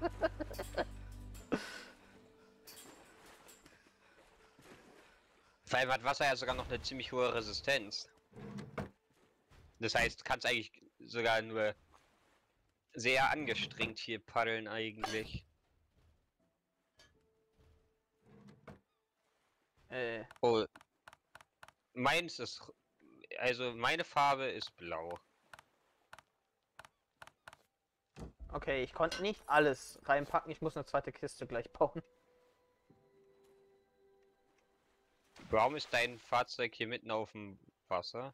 Vor allem hat Wasser ja sogar noch eine ziemlich hohe Resistenz. Das heißt, du kannst eigentlich sogar nur sehr angestrengt hier paddeln eigentlich. Äh, Oh. Meins ist. Also meine Farbe ist blau. okay, ich konnte nicht alles reinpacken. Ich muss eine zweite Kiste gleich bauen. Warum ist dein Fahrzeug hier mitten auf dem Wasser?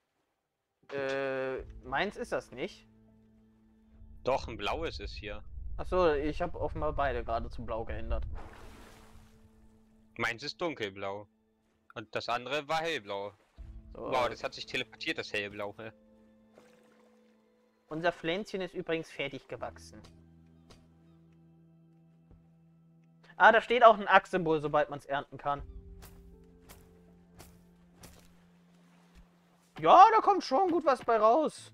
Äh, meins ist das nicht. Doch, ein blaues ist hier. Achso, ich habe offenbar beide gerade zu blau geändert. Meins ist dunkelblau. Und das andere war hellblau. So, Wow, das hat sich teleportiert, das hellblaue. unser Pflänzchen ist übrigens fertig gewachsen. Ah, da steht auch ein Axt-Symbol, sobald man es ernten kann. Ja, da kommt schon gut was bei raus.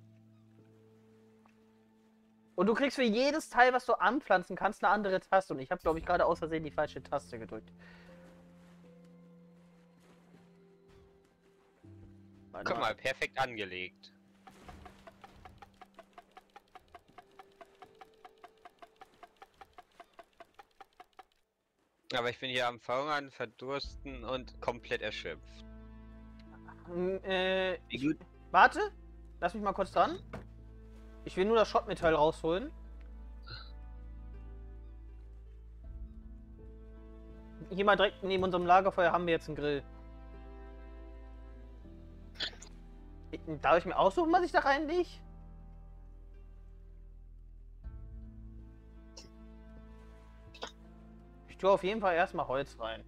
Und du kriegst für jedes Teil, was du anpflanzen kannst, eine andere Taste. Und ich habe, glaube ich, gerade aus Versehen die falsche Taste gedrückt. Warte Guck mal, perfekt angelegt. Aber ich bin hier am Verhungern, verdursten und komplett erschöpft. Ähm, Äh, Wie ich, gut? warte, lass mich mal kurz dran. Ich will nur das Schrottmetall rausholen. Hier mal direkt neben unserem Lagerfeuer haben wir jetzt einen Grill. Ich- Darf ich mir aussuchen, was ich da reinlege? Ich tue auf jeden Fall erstmal Holz rein.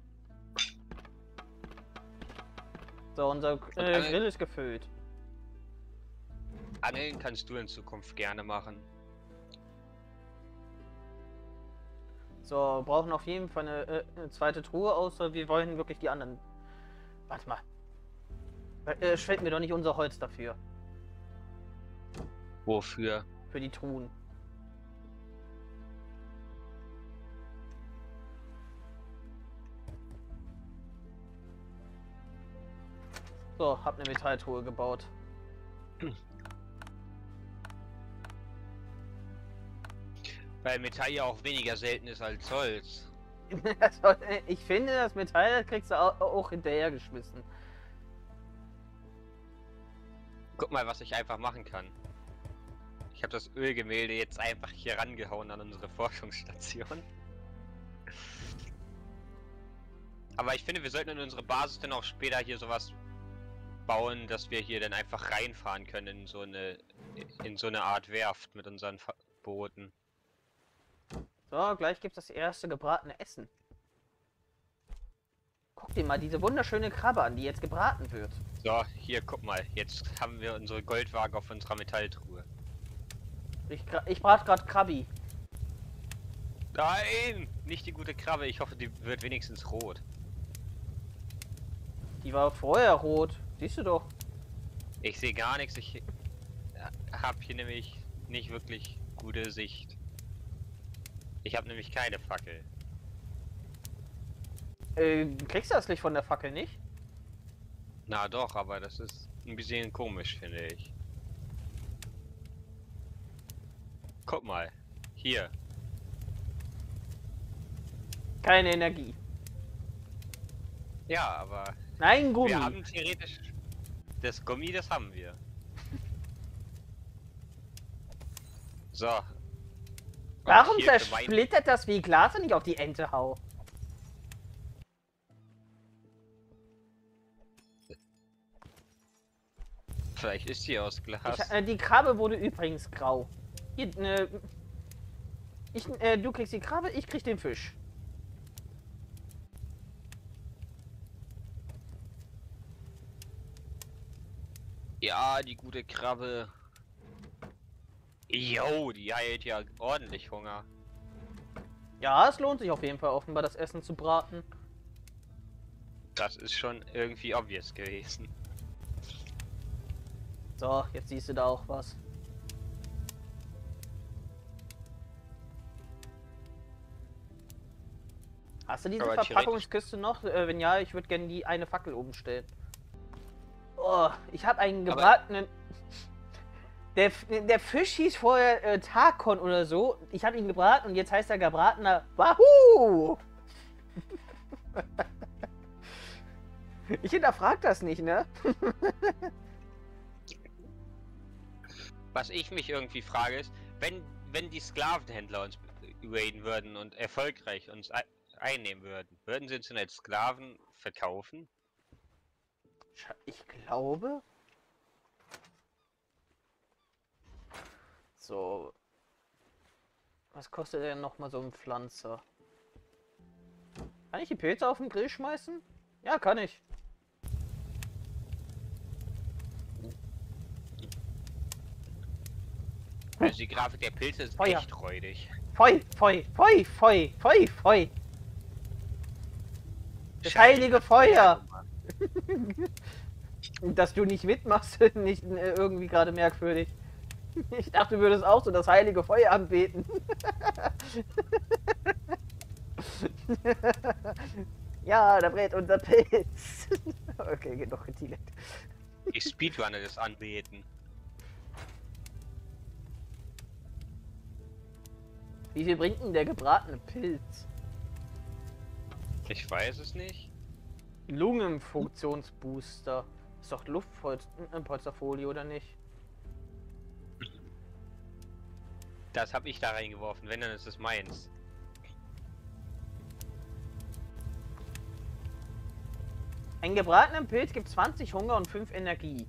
So, unser äh, alle- Grill ist gefüllt. Angeln kannst du in Zukunft gerne machen. So, brauchen auf jeden Fall eine, äh, eine zweite Truhe, außer wir wollen wirklich die anderen. Warte mal. Äh, fällt mir doch nicht unser Holz dafür. Wofür? Für die Truhen. So, hab eine Metalltruhe gebaut. Weil Metall ja auch weniger selten ist als Holz. Also, ich finde, das Metall das kriegst du au- auch hinterhergeschmissen. Guck mal, was ich einfach machen kann. Ich habe das Ölgemälde jetzt einfach hier rangehauen an unsere Forschungsstation. Aber ich finde, wir sollten in unsere Basis dann auch später hier sowas bauen, dass wir hier dann einfach reinfahren können in so eine in so eine Art Werft mit unseren Fa- Booten. So, gleich gibt's das erste gebratene Essen. Guck dir mal diese wunderschöne Krabbe an, die jetzt gebraten wird. So, hier, guck mal. Jetzt haben wir unsere Goldwaage auf unserer Metalltruhe. Ich, gra- ich brate gerade Krabbi. Nein! Nicht die gute Krabbe. Ich hoffe, die wird wenigstens rot. Die war vorher rot. Siehst du doch. Ich sehe gar nichts. Ich habe hier nämlich nicht wirklich gute Sicht. Ich habe nämlich keine Fackel. Äh, kriegst du das Licht von der Fackel nicht? Na doch, aber das ist ein bisschen komisch, finde ich. Guck mal. Hier. Keine Energie. Ja, aber Nein, Gummi. wir haben theoretisch... Das Gummi, das haben wir. So. Und Warum hier für mein- zersplittert das wie Glas, wenn ich auf die Ente hau? Vielleicht ist die aus Glas. Ich, äh, die Krabbe wurde übrigens grau. Hier, äh, ich, äh, du kriegst die Krabbe, ich krieg den Fisch. Ja, die gute Krabbe. Jo, die heilt ja ordentlich Hunger. Ja, es lohnt sich auf jeden Fall offenbar, das Essen zu braten. Das ist schon irgendwie obvious gewesen. So, jetzt siehst du da auch was. Hast du diese Aber Verpackungskiste noch? Äh, wenn ja, ich würde gerne die eine Fackel oben stellen. Oh, ich habe einen Aber- gebratenen... Der, F- der Fisch hieß vorher äh, Tarkon oder so. Ich habe ihn gebraten und jetzt heißt er gebratener Wahoo! Ich hinterfrag das nicht, ne? Was ich mich irgendwie frage ist, wenn, wenn die Sklavenhändler uns raiden würden und erfolgreich uns ein- einnehmen würden, würden sie uns dann als Sklaven verkaufen? Scha- Ich glaube. So. Was kostet denn noch mal so ein Pflanzer? Kann ich die Pilze auf den Grill schmeißen? Ja, kann ich. Also die Grafik der Pilze ist Feuer. echt räudig. Feu, Feu, Feu, Feu, Feu, Feu. Das Schein heilige hat Feuer. gemacht. Dass du nicht mitmachst, nicht äh, irgendwie gerade merkwürdig. Ich dachte, du würdest auch so das heilige Feuer anbeten. Ja, da brennt unser Pilz. Okay, geht noch getilgt. Die Speedrunner das anbeten. Wie viel bringt denn der gebratene Pilz? Ich weiß es nicht. Lungenfunktionsbooster. Ist doch Luftpolsterfolie, oder nicht? Das habe ich da reingeworfen, wenn dann ist es meins. Ein gebratenen Pilz gibt zwanzig Hunger und fünf Energie.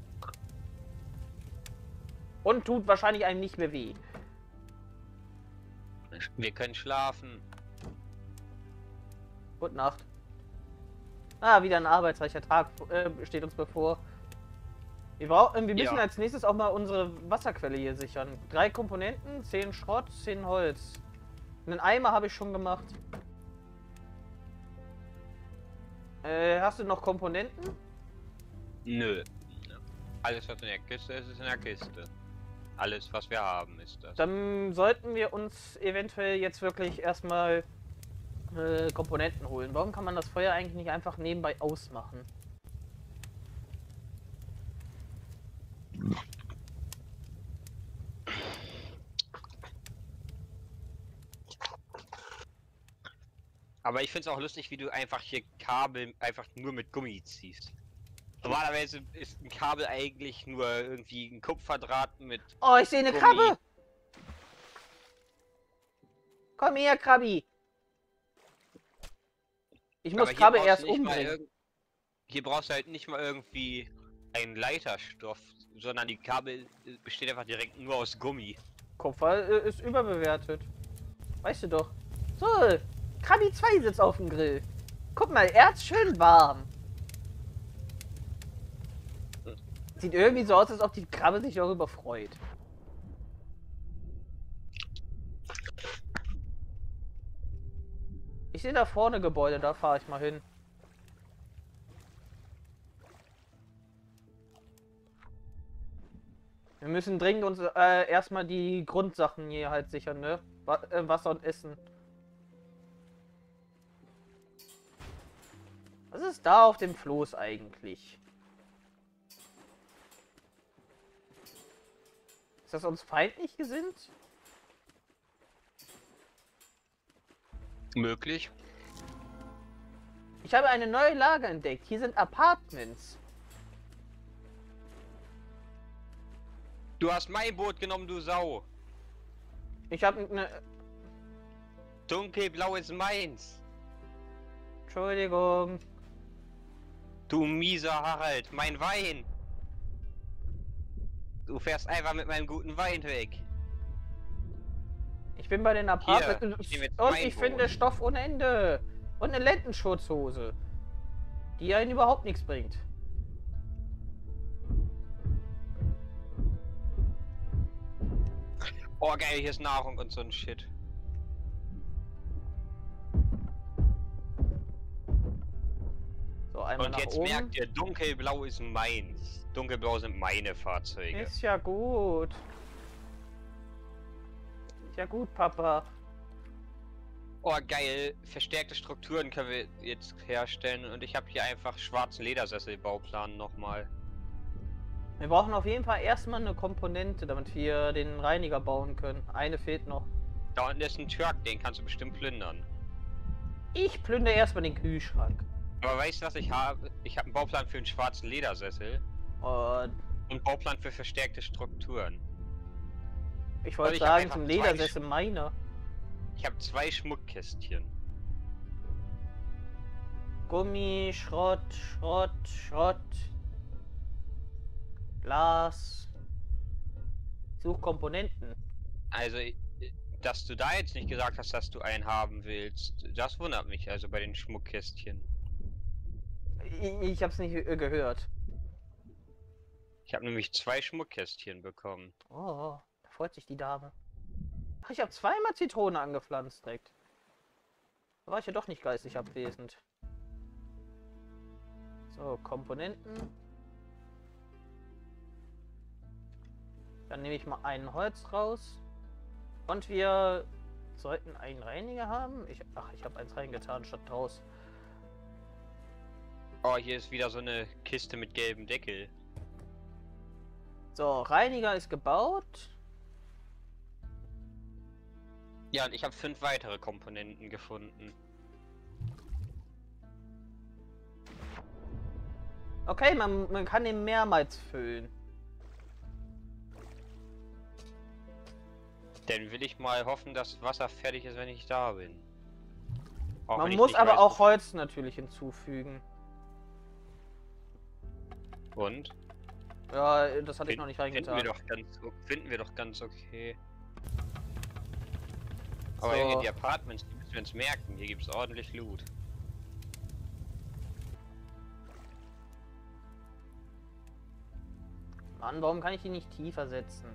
Und tut wahrscheinlich einem nicht mehr weh. Wir können schlafen. Gute Nacht. Ah, wieder ein arbeitsreicher Tag äh, steht uns bevor. Wir, brauchen, wir müssen Ja. als nächstes auch mal unsere Wasserquelle hier sichern. Drei Komponenten, zehn Schrott, zehn Holz. Einen Eimer habe ich schon gemacht. Äh, hast du noch Komponenten? Nö. Alles was in der Kiste ist, ist in der Kiste. Alles was wir haben ist das. Dann sollten wir uns eventuell jetzt wirklich erstmal äh, Komponenten holen. Warum kann man das Feuer eigentlich nicht einfach nebenbei ausmachen? Aber ich finde es auch lustig, wie du einfach hier Kabel einfach nur mit Gummi ziehst. Normalerweise ist ein Kabel eigentlich nur irgendwie ein Kupferdraht mit. Oh, ich sehe eine Gummi. Krabbe! Komm her, Krabbi! Ich muss Aber hier Krabbe brauchst erst du nicht mal umbringen. irgend- Hier brauchst du halt nicht mal irgendwie einen Leiterstoff, sondern die Kabel äh, besteht einfach direkt nur aus Gummi. Kupfer äh, ist überbewertet. Weißt du doch. So, Krabbi zwei sitzt auf dem Grill. Guck mal, er ist schön warm. Sieht irgendwie so aus, als ob die Krabbe sich darüber freut. Ich sehe da vorne Gebäude, da fahre ich mal hin. Wir müssen dringend uns äh, erstmal die Grundsachen hier halt sichern, ne? Wa äh, Wasser und Essen. Was ist da auf dem Floß eigentlich? Ist das uns feindlich gesinnt? Möglich. Ich habe eine neue Lage entdeckt. Hier sind Apartments. Du hast mein Boot genommen, du Sau. Ich habe eine... Dunkelblau ist meins. Entschuldigung. Du mieser Harald, mein Wein. Du fährst einfach mit meinem guten Wein weg. Ich bin bei den Apartments ich nehme jetzt und mein ich Boot. finde Stoff ohne Ende. Und eine Lendenschutzhose. Die einen überhaupt nichts bringt. Oh geil, hier ist Nahrung und so ein Shit. So, einmal Und nach jetzt oben. merkt ihr, dunkelblau ist meins. Dunkelblau sind meine Fahrzeuge. Ist ja gut. Ist ja gut, Papa. Oh geil, verstärkte Strukturen können wir jetzt herstellen und ich habe hier einfach schwarzen Ledersessel-Bauplan nochmal. Wir brauchen auf jeden Fall erstmal eine Komponente, damit wir den Reiniger bauen können. Eine fehlt noch. Da unten ist ein Truck, den kannst du bestimmt plündern. Ich plündere erstmal den Kühlschrank. Aber weißt du, was ich habe? Ich habe einen Bauplan für einen schwarzen Ledersessel Und und einen Bauplan für verstärkte Strukturen. ich Und wollte ich hab sagen, einfach zum zwei Ledersessel meiner. Ich habe zwei Schmuckkästchen. Gummi, Schrott, Schrott, Schrott. Glas. Such Komponenten. Also, i- dass du da jetzt nicht gesagt hast, dass du einen haben willst, das wundert mich, also bei den Schmuckkästchen. Ich, ich hab's nicht äh, gehört. Ich habe nämlich zwei Schmuckkästchen bekommen. Oh, da freut sich die Dame. Ach, ich habe zweimal Zitrone angepflanzt direkt. Da war ich ja doch nicht geistig abwesend. So, Komponenten. Dann nehme ich mal ein Holz raus. Und wir sollten einen Reiniger haben. Ich, ach, ich habe eins reingetan statt draus. Oh, hier ist wieder so eine Kiste mit gelbem Deckel. So, Reiniger ist gebaut. Ja, und ich habe fünf weitere Komponenten gefunden. Okay, man, man kann den mehrmals füllen. Dann will ich mal hoffen, dass Wasser fertig ist, wenn ich da bin. Auch wenn Man ich muss nicht aber weiß, auch Holz natürlich hinzufügen. Und? Ja, das hatte ich Fin- noch nicht Finden wir reingetan. doch ganz, o- finden wir doch ganz okay. Aber So. Junge, die Apartments, die müssen wir uns merken. Hier gibt's ordentlich Loot. Mann, warum kann ich die nicht tiefer setzen?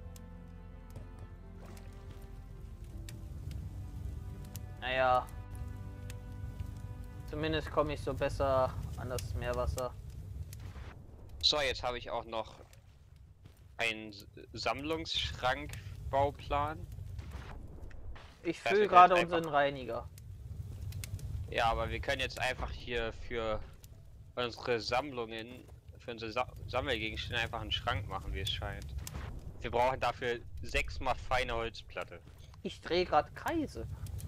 Naja. Zumindest komme ich so besser an das Meerwasser. So, jetzt habe ich auch noch einen S- Sammlungsschrank-Bauplan. Ich Das fülle wird gerade jetzt unseren Reiniger. Ja, aber wir können jetzt einfach hier für unsere Sammlungen, für unsere Sa Sammelgegenstände einfach einen Schrank machen, wie es scheint. Wir brauchen dafür sechsmal feine Holzplatte. Ich drehe gerade Kreise.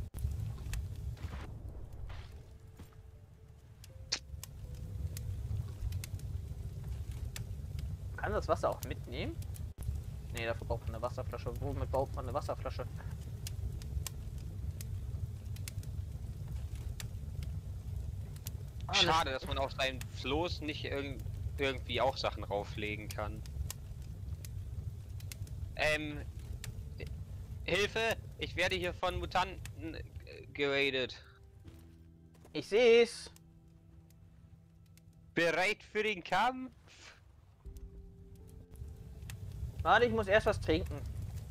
Kann das Wasser auch mitnehmen? Ne, dafür braucht man eine Wasserflasche. Womit baut man eine Wasserflasche? Ah, eine Schade, dass man auf seinem Floß nicht irg irgendwie auch Sachen rauflegen kann. Ähm, Hilfe! Ich werde hier von Mutanten äh, geradet. Ich seh's. Bereit für den Kampf? Warte, ich muss erst was trinken.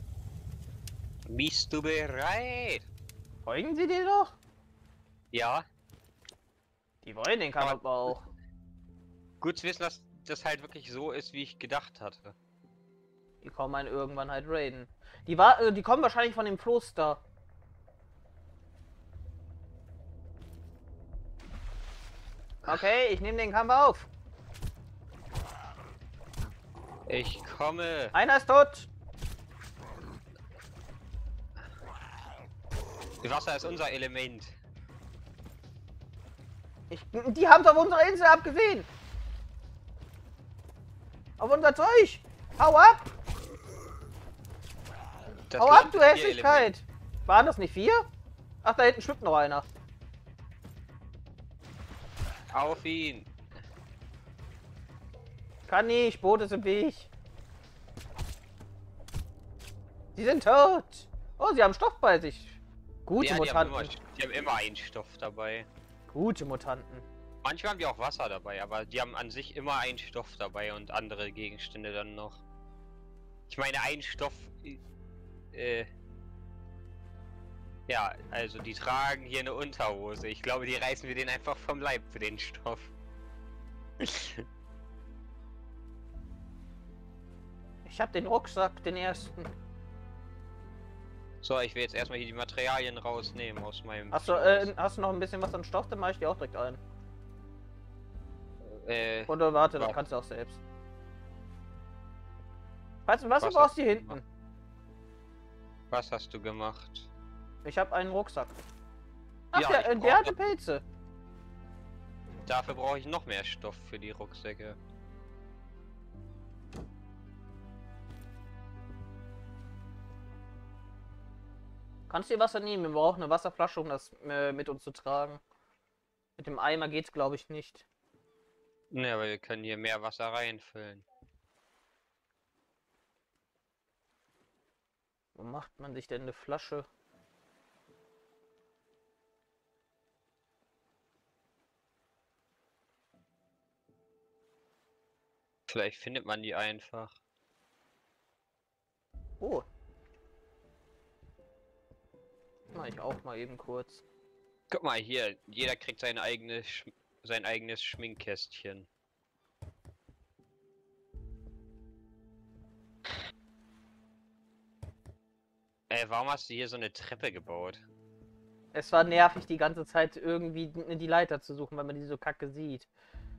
Bist du bereit? Folgen Sie dir doch? Ja. Die wollen den Kampf Aber- aber auch. Gut zu wissen, dass das halt wirklich so ist, wie ich gedacht hatte. Die kommen einen irgendwann halt raiden. Die, war, äh, die kommen wahrscheinlich von dem Floß da. Okay, ich nehme den Kampf auf. Ich komme. Einer ist tot. Wasser ist unser Element. Ich, die haben es auf unserer Insel abgesehen. Auf unser Zeug. Hau ab. Das Hau ab, Land du ist ihr Hässlichkeit. Waren das nicht vier? Ach, da hinten schwimmt noch einer. Element. Auf ihn. Kann nicht, Boote sind wie ich. Sie sind tot. Oh, sie haben Stoff bei sich. Gute Ja, die, haben Mutanten. immer, die haben immer einen Stoff dabei. Gute Mutanten. Manchmal haben die auch Wasser dabei, aber die haben an sich immer einen Stoff dabei und andere Gegenstände dann noch. Ich meine, ein Stoff. Äh, ja, also die tragen hier eine Unterhose. Ich glaube, die reißen wir den einfach vom Leib für den Stoff. Ich hab den Rucksack, den ersten. So, ich will jetzt erstmal hier die Materialien rausnehmen aus meinem. Hast du, äh, hast du noch ein bisschen was an Stoff? Dann mach ich die auch direkt ein. äh, Oder warte, das Warte. kannst du auch selbst. Weißt du was, du Was brauchst hast hier du hinten. was hast du gemacht? Ich habe einen Rucksack. Ach Ja, ja, ich äh, brauch der hatte noch- Pilze. Dafür brauche ich noch mehr Stoff für die Rucksäcke. Kannst du dir Wasser nehmen? Wir brauchen eine Wasserflasche, um das äh, mit uns zu tragen. Mit dem Eimer geht's, glaube ich, nicht. Ne, aber wir können hier mehr Wasser reinfüllen. Wo macht man sich denn eine Flasche? Vielleicht findet man die einfach. Oh. Mach ich auch mal eben kurz. Guck mal hier, jeder kriegt seine eigene Sch sein eigenes Schminkkästchen. Äh, warum hast du hier so eine Treppe gebaut? Es war nervig, die ganze Zeit irgendwie die Leiter zu suchen, weil man die so kacke sieht.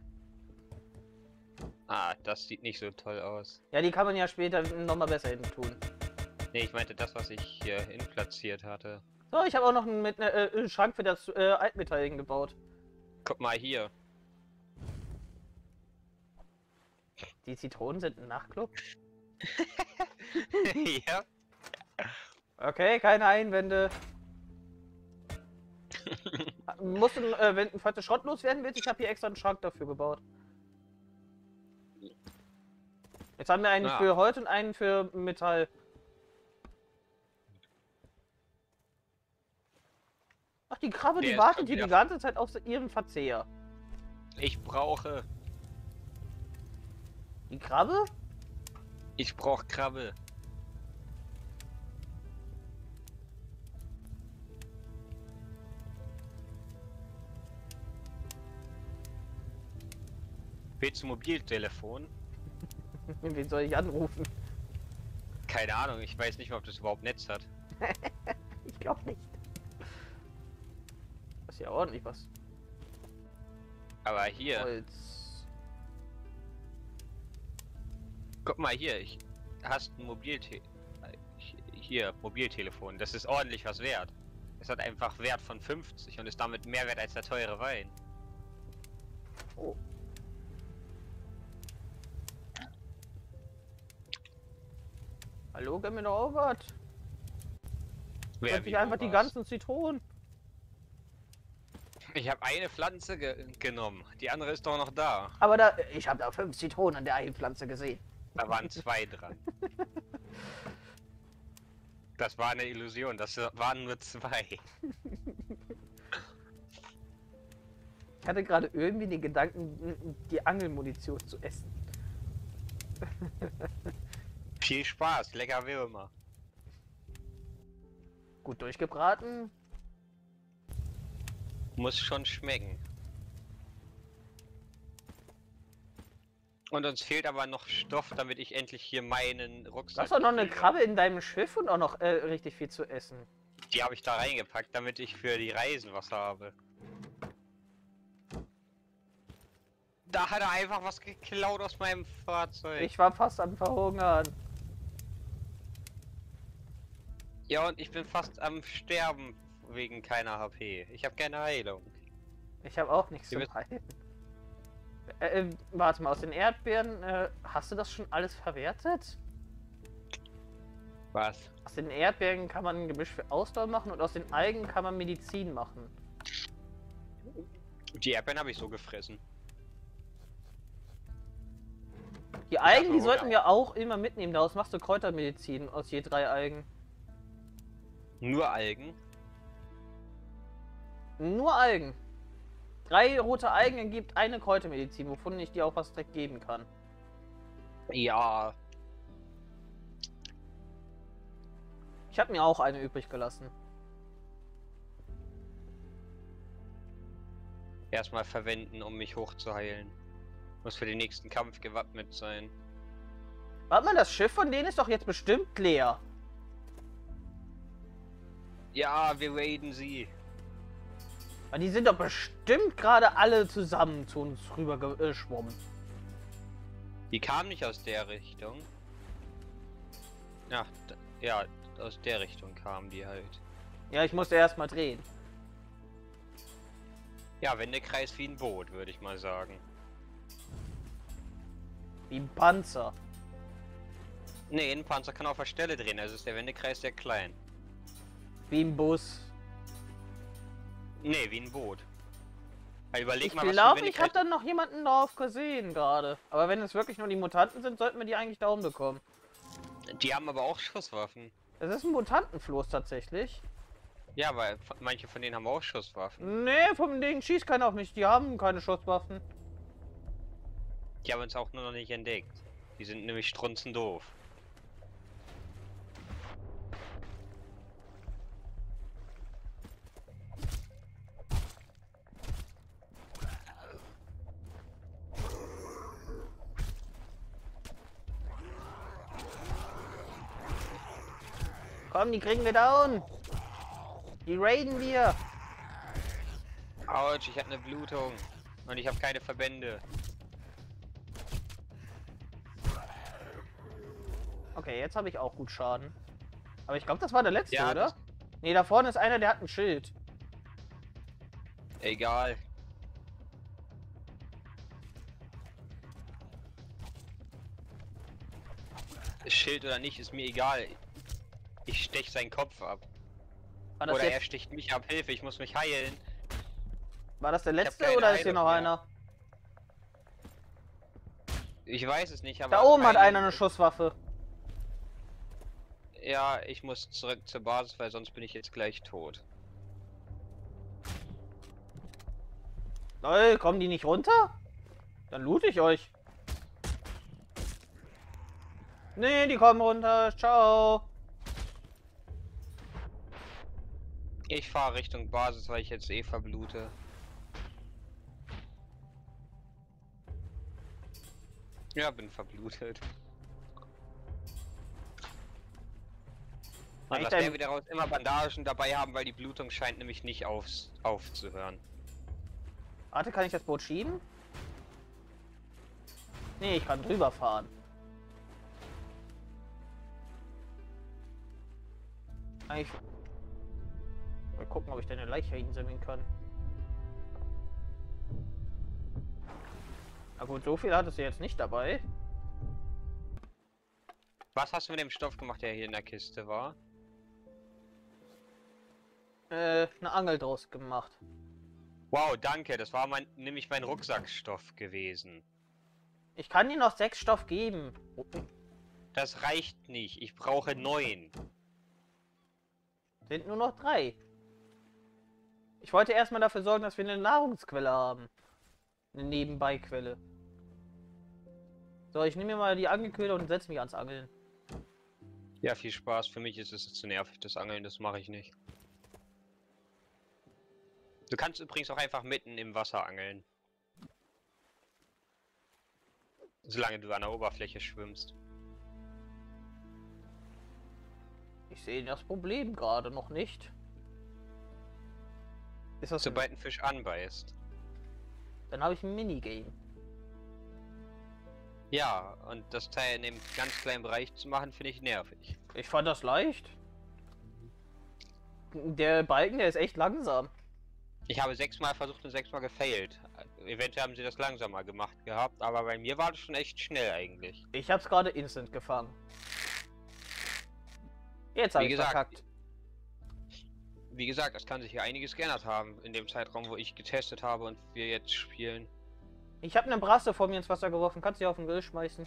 Ah, das sieht nicht so toll aus. Ja, die kann man ja später nochmal besser hin tun. Ne, ich meinte das, was ich hier hin platziert hatte. So, ich habe auch noch einen, mit, äh, einen Schrank für das äh, Altmetall hingebaut. Guck mal hier. Die Zitronen sind ein Nachtclub? Ja. Okay, keine Einwände. Musst du, äh, wenn, falls du Schrott loswerden willst, ich habe hier extra einen Schrank dafür gebaut. Jetzt haben wir einen Ja. für Holz und einen für Metall. Ach, die Krabbe, Der die ist wartet schon hier die wieder- ganze Zeit auf ihren Verzehr. Ich brauche. Die Krabbe? Ich brauche Krabbe. Willst du Mobiltelefon? Wen soll ich anrufen? Keine Ahnung, ich weiß nicht mal, ob das überhaupt Netz hat. Ich glaube nicht. Das ist ja ordentlich was. Aber hier, Holz. guck mal hier, ich hast ein Mobilte hier Mobiltelefon. Das ist ordentlich was wert. Es hat einfach Wert von fünfzig und ist damit mehr wert als der teure Wein. Oh. Hallo, gib mir doch auch was. Wer Jetzt wie ich einfach wo die was? ganzen Zitronen. Ich habe eine Pflanze ge genommen. Die andere ist doch noch da. Aber da, ich habe da fünf Zitronen an der einen Pflanze gesehen. Da waren zwei dran. Das war eine Illusion. Das waren nur zwei. Ich hatte gerade irgendwie den Gedanken, die Angelmunition zu essen. Viel Spaß, lecker Würmer. Gut durchgebraten. Muss schon schmecken. Und uns fehlt aber noch Stoff, damit ich endlich hier meinen Du Rucksack... hast doch noch eine kriege. Krabbe in deinem Schiff und auch noch äh, richtig viel zu essen. Die habe ich da reingepackt, damit ich für die Reisen was habe. Da hat er einfach was geklaut aus meinem Fahrzeug. Ich war fast am Verhungern. Ja, und ich bin fast am Sterben wegen keiner H P. Ich habe keine Heilung. Ich habe auch nichts Ihr zum Heilen. Äh, äh, warte mal, aus den Erdbeeren, äh, hast du das schon alles verwertet? Was? Aus den Erdbeeren kann man ein Gemisch für Ausdauer machen und aus den Algen kann man Medizin machen. Die Erdbeeren habe ich so gefressen. Die Algen, die so, sollten ja. wir auch immer mitnehmen. Daraus machst du Kräutermedizin aus je drei Algen. Nur Algen? Nur Algen. Drei rote Algen ergibt eine Kräutermedizin, wovon ich dir auch was direkt geben kann. Ja. Ich habe mir auch eine übrig gelassen. Erstmal verwenden, um mich hochzuheilen. Muss für den nächsten Kampf gewappnet sein. Warte mal, das Schiff von denen ist doch jetzt bestimmt leer. Ja, wir raiden sie. Weil die sind doch bestimmt gerade alle zusammen zu uns rüber geschwommen. Die kamen nicht aus der Richtung. Ja, d- ja, aus der Richtung kamen die halt. Ja, ich musste erst mal drehen. Ja, Wendekreis wie ein Boot, würde ich mal sagen. Wie ein Panzer. Nee, ein Panzer kann auf der Stelle drehen, also ist der Wendekreis sehr klein. Wie ein Bus. Nee, wie ein Boot. Weil überleg Ich mal, was für glaube, ich habe Wendigkeit... dann noch jemanden drauf gesehen gerade. Aber wenn es wirklich nur die Mutanten sind, sollten wir die eigentlich down bekommen. Die haben aber auch Schusswaffen. Das ist ein Mutantenfloß tatsächlich. Ja, weil f- manche von denen haben auch Schusswaffen. Nee, vom Ding schießt keiner auf mich. Die haben keine Schusswaffen. Die haben uns auch nur noch nicht entdeckt. Die sind nämlich strunzendoof. Komm, die kriegen wir down. Die raiden wir. Autsch, ich habe eine Blutung. Und ich habe keine Verbände. Okay, jetzt habe ich auch gut Schaden. Aber ich glaube, das war der letzte, Ja, oder? das- Nee, da vorne ist einer, der hat ein Schild. Egal. Schild oder nicht, ist mir egal. Ich stech seinen Kopf ab. War das, Oder er jetzt, sticht mich ab. Hilfe, ich muss mich heilen. war das der hab letzte keine oder ist hier noch Heilung mehr. einer? Ich weiß es nicht, aber... Da oben hat heilen- einer eine Schusswaffe. Ja, ich muss zurück zur Basis, weil sonst bin ich jetzt gleich tot. Lol, kommen die nicht runter? Dann loot ich euch. Nee, die kommen runter. Ciao. Ich fahre Richtung Basis, weil ich jetzt eh verblute. Ja, bin verblutet. Und Echt was ein- der wieder raus immer Bandagen dabei haben, weil die Blutung scheint nämlich nicht aufs, aufzuhören. Warte, kann ich das Boot schieben? Nee, ich kann drüber fahren. Eigentlich... Mal gucken, ob ich deine Leiche einsammeln kann. Na gut, so viel hattest du jetzt nicht dabei. Was hast du mit dem Stoff gemacht, der hier in der Kiste war? Äh, eine Angel draus gemacht. Wow, danke, das war mein, nämlich mein Rucksackstoff gewesen. Ich kann dir noch sechs Stoff geben. Das reicht nicht, ich brauche neun. Sind nur noch drei. Ich wollte erstmal dafür sorgen, dass wir eine Nahrungsquelle haben. Eine Nebenbeiquelle. So, ich nehme mir mal die Angelköder und setze mich ans Angeln. Ja, viel Spaß, für mich ist es zu nervig, das Angeln, das mache ich nicht. Du kannst übrigens auch einfach mitten im Wasser angeln. Solange du an der Oberfläche schwimmst. Ich sehe das Problem gerade noch nicht. Ist das ein... Sobald ein Fisch anbeißt. Dann habe ich ein Minigame. Ja, und das Teil in dem ganz kleinen Bereich zu machen, finde ich nervig. Ich fand das leicht. Der Balken, der ist echt langsam. Ich habe sechsmal versucht und sechsmal gefailt. Eventuell haben sie das langsamer gemacht gehabt, aber bei mir war das schon echt schnell eigentlich. Ich habe es gerade instant gefangen. Jetzt habe Wie ich gesagt, verkackt. Wie gesagt, es kann sich hier einiges geändert haben in dem Zeitraum, wo ich getestet habe und wir jetzt spielen. Ich habe eine Brasse vor mir ins Wasser geworfen. Kannst du die auf den Grill schmeißen?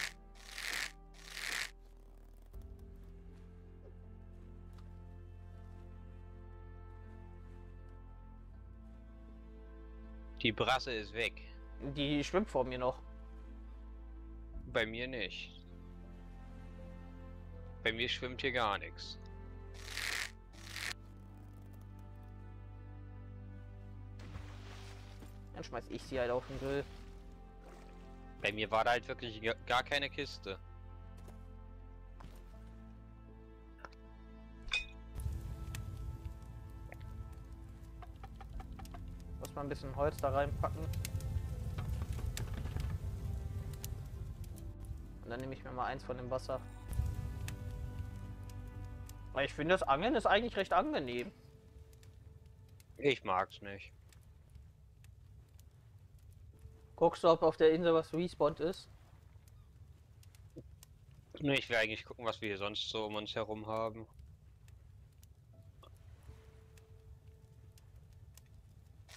Die Brasse ist weg. Die schwimmt vor mir noch. Bei mir nicht. Bei mir schwimmt hier gar nichts. Dann schmeiß ich sie halt auf den Grill. Bei mir war da halt wirklich ga- gar keine Kiste. Muss mal ein bisschen Holz da reinpacken. Und dann nehme ich mir mal eins von dem Wasser. Weil ich finde, das Angeln ist eigentlich recht angenehm. Ich mag's nicht. Guckst du, ob auf der Insel was respawned ist? Nee, ich will eigentlich gucken, was wir hier sonst so um uns herum haben.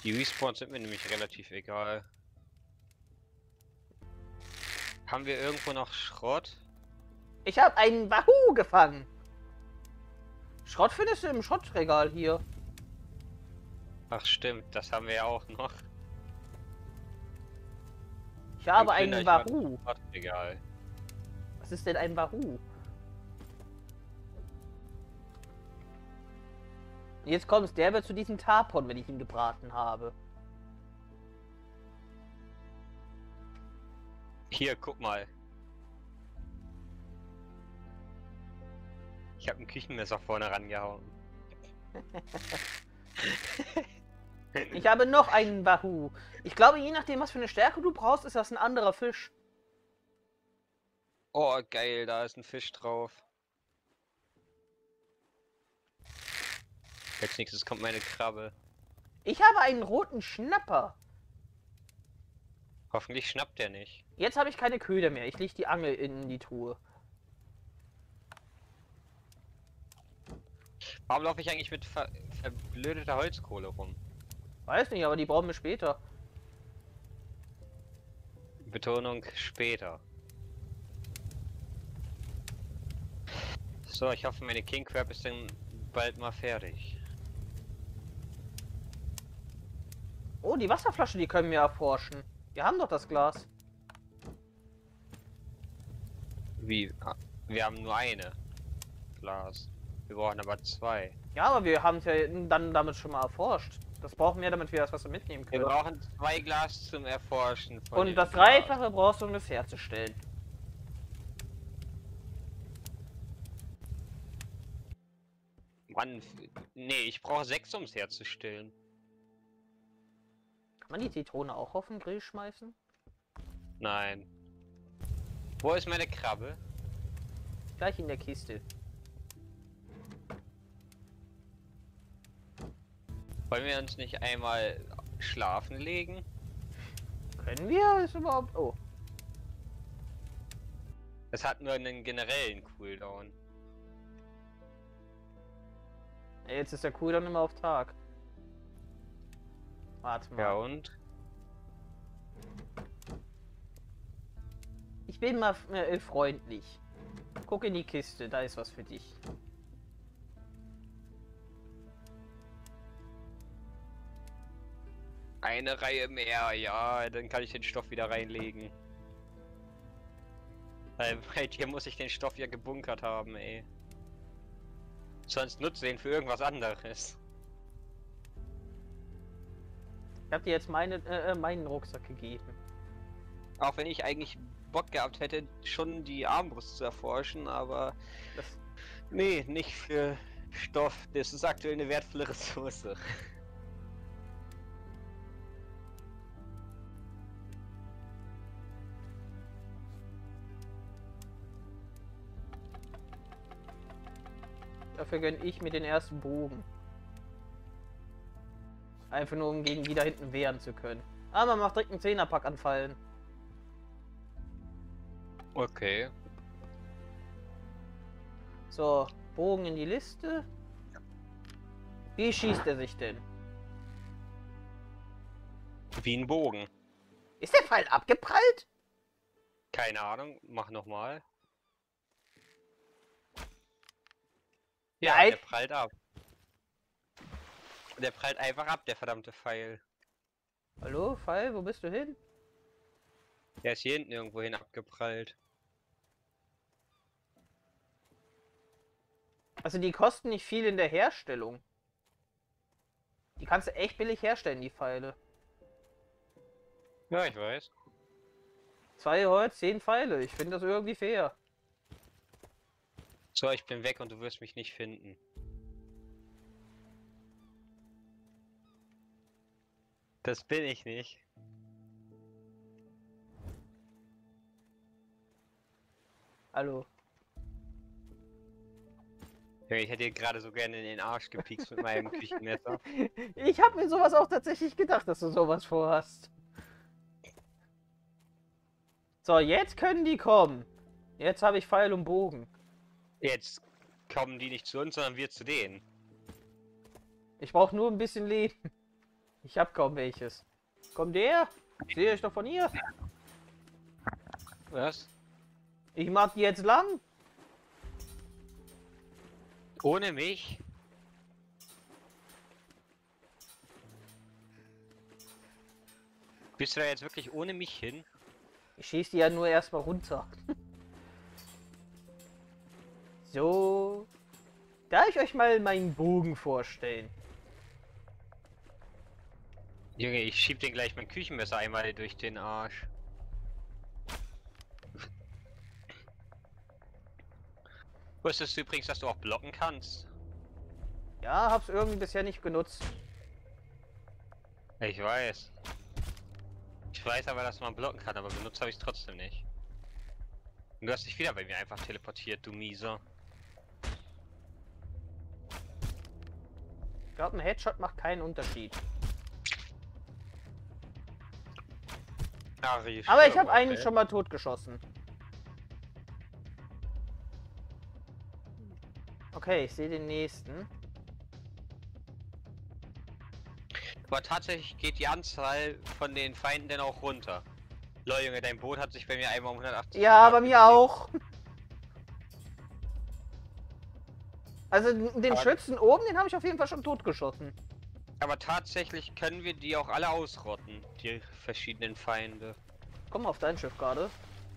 Die Respawns sind mir nämlich relativ egal. Haben wir irgendwo noch Schrott? Ich habe einen Wahoo gefangen. Schrott findest du im Schrottregal hier. Ach stimmt, das haben wir ja auch noch. Ich habe Ein einen Kinder, Wahoo. Egal. Was ist denn ein Wahoo? Jetzt kommst der wird zu diesem Tarpon, wenn ich ihn gebraten habe. Hier, guck mal. Ich habe ein Küchenmesser vorne rangehauen. Ich habe noch einen Wahoo. Ich glaube, je nachdem, was für eine Stärke du brauchst, ist das ein anderer Fisch. Oh, geil, da ist ein Fisch drauf. Als nächstes kommt meine Krabbe. Ich habe einen roten Schnapper. Hoffentlich schnappt er nicht. Jetzt habe ich keine Köder mehr. Ich lege die Angel in die Truhe. Warum laufe ich eigentlich mit ver verblödeter Holzkohle rum? Weiß nicht, aber die brauchen wir später. Betonung später. So, ich hoffe, meine King Crab ist dann bald mal fertig. Oh, die Wasserflasche, die können wir erforschen. Wir haben doch das Glas. Wie? Ah, wir haben nur eine Glas. Wir brauchen aber zwei. Ja, aber wir haben es ja dann damit schon mal erforscht. Das brauchen wir, damit wir das Wasser mitnehmen Wir können. brauchen zwei Glas zum Erforschen von Und dem das Glas. Dreifache brauchst du, um das herzustellen. Mann, nee, ich brauche sechs, um es herzustellen. Kann man die Zitrone auch auf den Grill schmeißen? Nein. Wo ist meine Krabbe? Gleich in der Kiste. Wollen wir uns nicht einmal schlafen legen? Können wir? Ist überhaupt... Oh. Es hat nur einen generellen Cooldown. Jetzt ist der Cooldown immer auf Tag. Warte mal. Ja und? Ich bin mal äh, freundlich. Guck in die Kiste, da ist was für dich. Eine Reihe mehr, ja, dann kann ich den Stoff wieder reinlegen. Weil bei dir muss ich den Stoff ja gebunkert haben, ey. Sonst nutze ihn für irgendwas anderes. Ich hab dir jetzt meine, äh, meinen Rucksack gegeben. Auch wenn ich eigentlich Bock gehabt hätte, schon die Armbrust zu erforschen, aber... Das, nee, nicht für Stoff. Das ist aktuell eine wertvolle Ressource. dafür gönne ich mir den ersten Bogen. Einfach nur, um gegen die da hinten wehren zu können. Aber man macht direkt einen Zehnerpack anfallen. Okay. So, Bogen in die Liste. Wie schießt er sich denn? Wie ein Bogen. Ist der Pfeil abgeprallt? Keine Ahnung, mach nochmal. Ja, Nein. der prallt ab. Der prallt einfach ab, der verdammte Pfeil. Hallo, Pfeil, wo bist du hin? Der ist hier hinten irgendwo hin abgeprallt. Also die kosten nicht viel in der Herstellung. Die kannst du echt billig herstellen, die Pfeile. Ja, ich weiß. Zwei Holz, zehn Pfeile. Ich finde das irgendwie fair. So, ich bin weg und du wirst mich nicht finden. Das bin ich nicht. Hallo. Ja, ich hätte dir gerade so gerne in den Arsch gepiekst mit meinem Küchenmesser. Ich habe mir sowas auch tatsächlich gedacht, dass du sowas vorhast. So, jetzt können die kommen. Jetzt habe ich Pfeil und Bogen. Jetzt kommen die nicht zu uns, sondern wir zu denen. Ich brauche nur ein bisschen Leben. Ich hab kaum welches. Kommt der? Sehe ich doch von hier. Was? Ich mach die jetzt lang. Ohne mich? Bist du da jetzt wirklich ohne mich hin? Ich schieße die ja nur erstmal runter. So. Darf ich euch mal meinen Bogen vorstellen? Junge, ich schieb den gleich mein Küchenmesser einmal durch den Arsch. Wusstest du übrigens, dass du auch blocken kannst? Ja, hab's irgendwie bisher nicht genutzt. Ich weiß. Ich weiß aber, dass man blocken kann, aber benutzt habe ich es trotzdem nicht. Und du hast dich wieder bei mir einfach teleportiert, du Mieser. Ich glaube, ein Headshot macht keinen Unterschied. Ach, ich Aber ich schwör, habe einen okay. schon mal totgeschossen. Okay, ich sehe den nächsten. Aber tatsächlich geht die Anzahl von den Feinden denn auch runter. Lol, Junge, dein Boot hat sich bei mir einmal um hundertachtzig Ja, Grad bei mir gedreht. auch. Also den Aber- Schützen oben, den habe ich auf jeden Fall schon totgeschossen. Aber tatsächlich können wir die auch alle ausrotten, die verschiedenen Feinde. Komm mal auf dein Schiff gerade.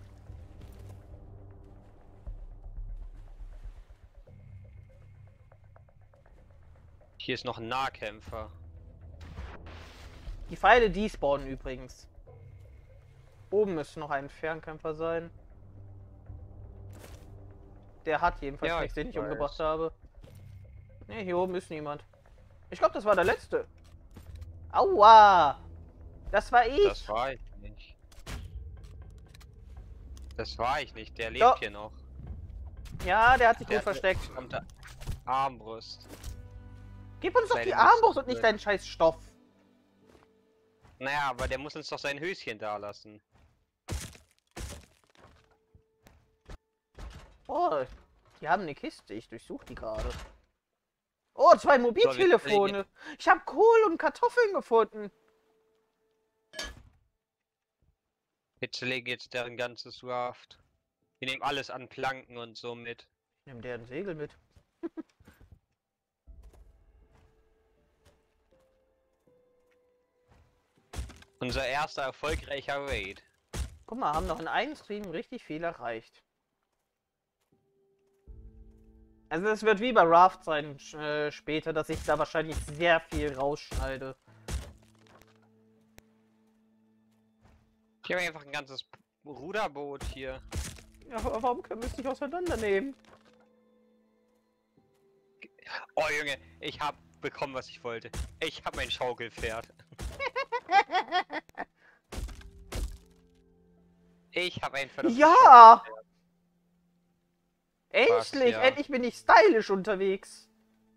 Hier ist noch ein Nahkämpfer. Die Pfeile, die spawnen übrigens. Oben müsste noch ein Fernkämpfer sein. Der hat jedenfalls Ja, nichts, den ich ich umgebracht weiß. habe. Ne, hier oben ist niemand. Ich glaube, das war der letzte. Aua! Das war ich! Das war ich nicht. Das war ich nicht, der lebt Doch. hier noch. Ja, der hat sich Der gut hat eine versteckt. verdammte Armbrust. Gib uns doch Seine die Armbrust und Liste. nicht deinen scheiß Stoff. Naja, aber der muss uns doch sein Höschen dalassen. Oh, die haben eine Kiste. Ich durchsuche die gerade. Oh, zwei Mobiltelefone. Ich habe Kohl und Kartoffeln gefunden. Jetzt legen jetzt deren ganzes Raft. Wir nehmen alles an Planken und so mit. Ich nehme deren Segel mit. Unser erster erfolgreicher Raid. Guck mal, haben noch in einem Stream richtig viel erreicht. Also es wird wie bei Raft sein äh, später, dass ich da wahrscheinlich sehr viel rausschneide. Ich habe einfach ein ganzes P- Ruderboot hier. Ja, aber warum können wir es nicht auseinandernehmen? Oh Junge, ich habe bekommen, was ich wollte. Ich habe mein Schaukelpferd. Ich habe ein verdammtes Ja! Schaukelpferd. Endlich! ja. Endlich bin ich stylisch unterwegs.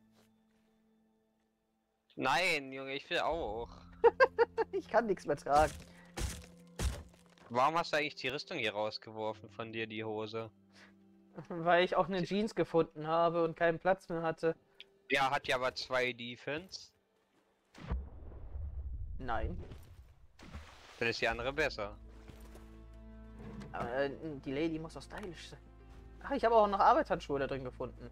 Nein, Junge, ich will auch. Ich kann nichts mehr tragen. Warum hast du eigentlich die Rüstung hier rausgeworfen von dir, die Hose? Weil ich auch eine Jeans gefunden habe und keinen Platz mehr hatte. Ja, hat ja aber zwei Defense. Nein. Dann ist die andere besser. Aber, äh, die Lady muss doch stylisch sein. Ach, ich habe auch noch Arbeitshandschuhe da drin gefunden.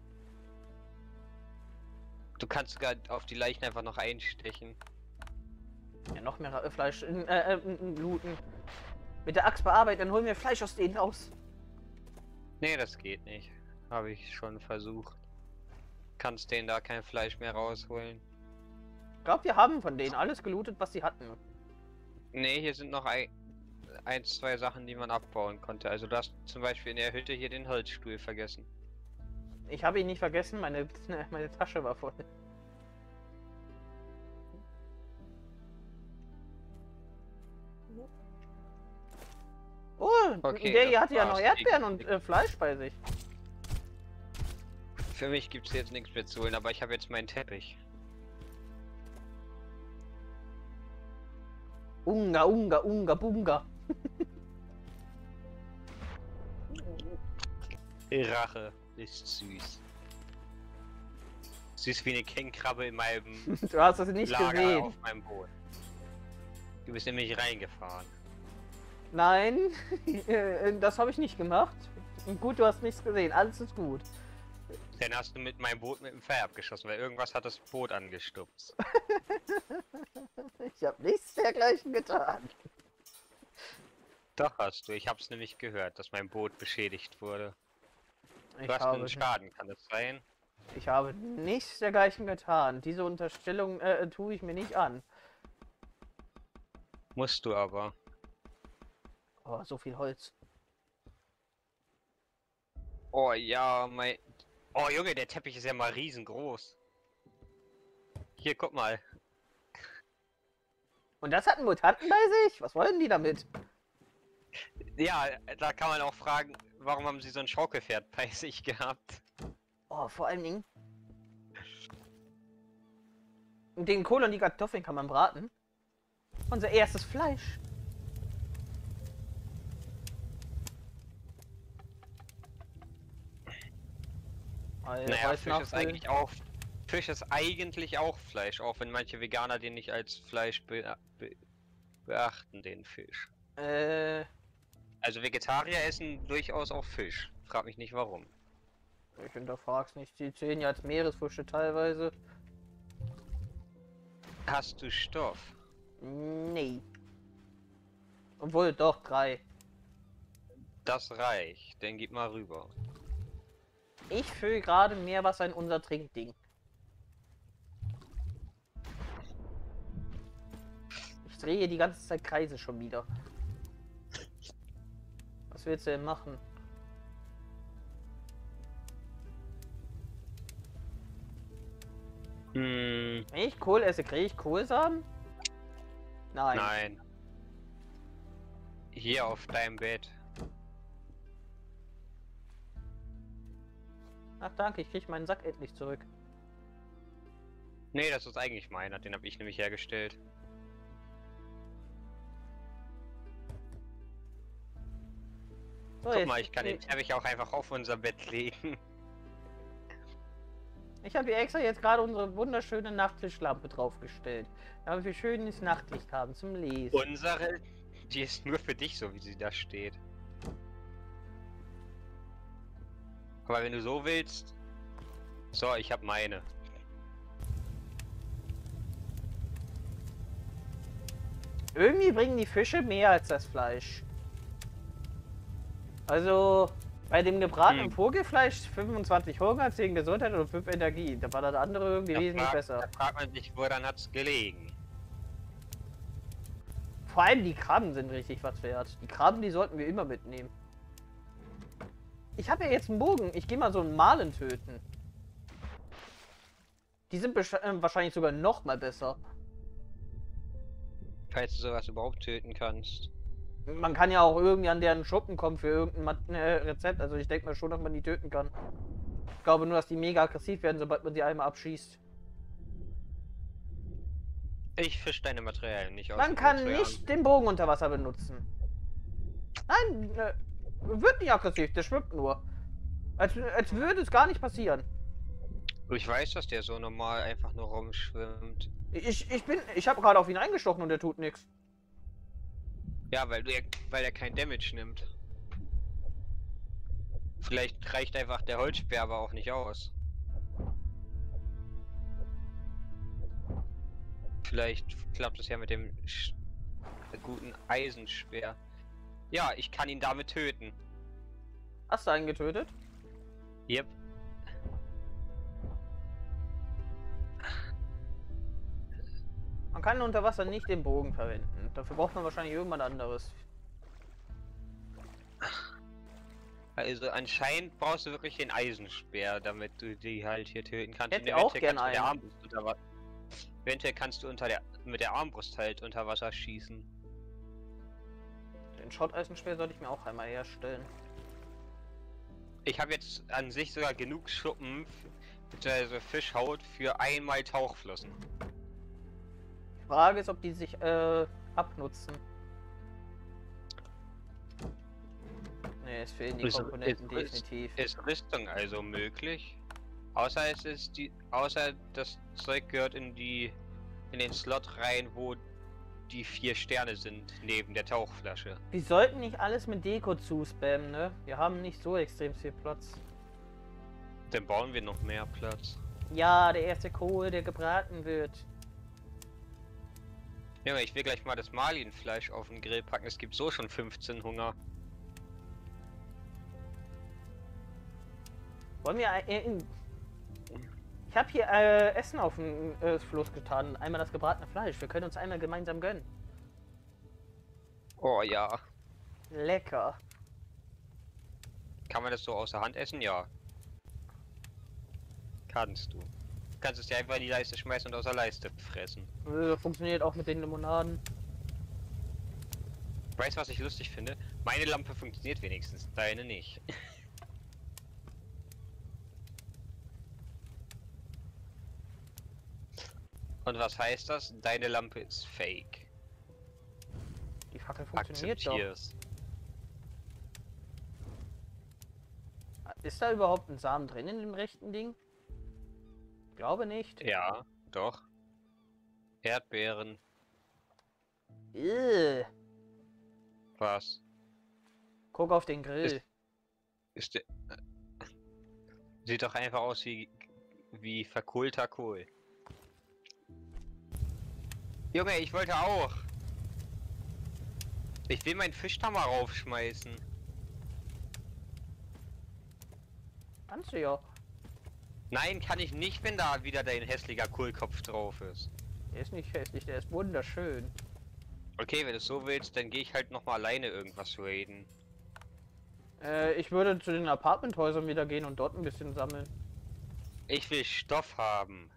Du kannst sogar auf die Leichen einfach noch einstechen. Ja, noch mehr äh, Fleisch in, äh, äh, in, looten. Mit der Axt bearbeiten, dann holen wir Fleisch aus denen raus. Nee, das geht nicht. Habe ich schon versucht. Kannst denen da kein Fleisch mehr rausholen. Ich glaube, wir haben von denen alles gelootet, was sie hatten. Nee, hier sind noch ein, eins, zwei Sachen, die man abbauen konnte. Also du hast zum Beispiel in der Hütte hier den Holzstuhl vergessen. Ich habe ihn nicht vergessen, meine, meine Tasche war voll. Oh, Okay, der hier das hatte ja noch war's. Erdbeeren und äh, Fleisch bei sich. Für mich gibt es jetzt nichts mehr zu holen, aber ich habe jetzt meinen Teppich. Unga, unga, unga, bunga. Rache ist süß. Süß wie eine Kennkrabbe in meinem Du hast es nicht Lager gesehen. auf meinem Boot. Du bist nämlich reingefahren. Nein, äh, das habe ich nicht gemacht. Gut, du hast nichts gesehen. Alles ist gut. Dann hast du mit meinem Boot mit dem Pfeil abgeschossen, weil irgendwas hat das Boot angestupst. Ich habe nichts dergleichen getan. Doch hast du, ich hab's nämlich gehört, dass mein Boot beschädigt wurde. Ich Du hast habe, einen Schaden, kann das sein? ich habe nichts dergleichen getan. Diese Unterstellung äh, tue ich mir nicht an. Musst du aber. Oh, so viel Holz. Oh ja, mein... Oh Junge, der Teppich ist ja mal riesengroß. Hier, guck mal. Und das hatten Mutanten bei sich? Was wollen die damit? Ja, da kann man auch fragen, warum haben sie so ein Schaukelpferd bei sich gehabt? Oh, vor allen Dingen. Den Kohl und die Kartoffeln kann man braten. Unser erstes Fleisch. Naja, Fisch ist eigentlich auch... Fisch ist eigentlich auch Fleisch, auch wenn manche Veganer den nicht als Fleisch be be beachten, den Fisch. Äh... Also Vegetarier essen durchaus auch Fisch. Frag mich nicht warum. Ich hinterfrag's nicht. Die zählen ja als Meeresfrüchte teilweise. Hast du Stoff? Nee. Obwohl, doch, drei. Das reicht. Dann gib mal rüber. Ich fülle gerade mehr Wasser in unser Trinkding. Ich drehe die ganze Zeit Kreise schon wieder. Was willst du denn machen? Hm, Wenn ich Kohl esse, kriege ich Kohlsamen? Nein. nein. Hier auf deinem Bett. Ach danke, ich kriege meinen Sack endlich zurück. Nee, das ist eigentlich meiner, den habe ich nämlich hergestellt. So, Guck jetzt, mal, ich kann den Teppich auch einfach auf unser Bett legen. Ich habe hier extra jetzt gerade unsere wunderschöne Nachttischlampe draufgestellt, damit wir schönes Nachtlicht haben zum Lesen. Unsere, die ist nur für dich so, wie sie da steht. Aber wenn du so willst... So, ich habe meine. Irgendwie bringen die Fische mehr als das Fleisch. Also, bei dem gebratenen Hm. Vogelfleisch fünfundzwanzig Hunger, zehn Gesundheit und fünf Energie. Da war das andere irgendwie Da wesentlich fragt, besser. da fragt man sich, woran hat's gelegen? Vor allem die Krabben sind richtig was wert. Die Krabben, die sollten wir immer mitnehmen. Ich habe ja jetzt einen Bogen. Ich gehe mal so einen Malen töten. Die sind äh, wahrscheinlich sogar noch mal besser. Falls du sowas überhaupt töten kannst. Man kann ja auch irgendwie an deren Schuppen kommen für irgendein Mat äh, Rezept. Also ich denke mal schon, dass man die töten kann. Ich glaube nur, dass die mega aggressiv werden, sobald man sie einmal abschießt. Ich fisch deine Materialien nicht aus. Man dem kann Ozean. nicht den Bogen unter Wasser benutzen. Nein, äh, wird nicht aggressiv, der schwimmt nur. Als, als würde es gar nicht passieren. Ich weiß, dass der so normal einfach nur rumschwimmt. Ich, ich bin, ich habe gerade auf ihn eingestochen und der tut nichts. Ja, weil der, weil er kein Damage nimmt. Vielleicht reicht einfach der Holzspeer aber auch nicht aus. Vielleicht klappt es ja mit dem Sch guten Eisenspeer. Ja, ich kann ihn damit töten. Hast du einen getötet? Yep. Man kann unter Wasser nicht den Bogen verwenden. Dafür braucht man wahrscheinlich irgendwas anderes. Also anscheinend brauchst du wirklich den Eisenspeer, damit du die halt hier töten kannst. Hätte Und auch eventuell gern kannst du mit der einen. Armbrust unter Wa- Eventuell kannst du unter der mit der Armbrust halt unter Wasser schießen. Den Schotteisenschwer sollte ich mir auch einmal herstellen. Ich habe jetzt an sich sogar genug Schuppen bzw. Fischhaut für einmal Tauchflossen. Die Frage ist, ob die sich äh, abnutzen. Ne, es fehlen die Ist- Komponenten ist- definitiv. Ist Rüstung also möglich? Außer es ist die. Außer das Zeug gehört in die in den Slot rein, wo die vier Sterne sind, neben der Tauchflasche. Wir sollten nicht alles mit Deko zuspammen, ne? Wir haben nicht so extrem viel Platz. Dann bauen wir noch mehr Platz. Ja, der erste Kohl, der gebraten wird. Junge, ich will gleich mal das Malienfleisch auf den Grill packen. Es gibt so schon fünfzehn Hunger. Wollen wir... Äh, ich habe hier äh, Essen auf den äh, Floß getan. Einmal das gebratene Fleisch. Wir können uns einmal gemeinsam gönnen. Oh ja. Lecker. Kann man das so außer Hand essen? Ja. Kannst du. Du kannst es dir einfach in die Leiste schmeißen und aus der Leiste fressen. Äh, funktioniert auch mit den Limonaden. Weißt du, was ich lustig finde? Meine Lampe funktioniert wenigstens, deine nicht. Und was heißt das? Deine Lampe ist fake. Die Fackel funktioniert Akzeptier's. doch. Ist da überhaupt ein Samen drin in dem rechten Ding? Glaube nicht. Ja, doch. Erdbeeren. Äh. Was? Guck auf den Grill. Ist, ist der... Sieht doch einfach aus wie... wie verkohlter Kohl. Junge, ich wollte auch. Ich will meinen Fisch da mal raufschmeißen. Kannst du ja. Nein, kann ich nicht, wenn da wieder dein hässlicher Kohlkopf drauf ist. Der ist nicht hässlich, der ist wunderschön. Okay, wenn du es so willst, dann gehe ich halt noch mal alleine irgendwas raiden. Äh, ich würde zu den Apartmenthäusern wieder gehen und dort ein bisschen sammeln. Ich will Stoff haben.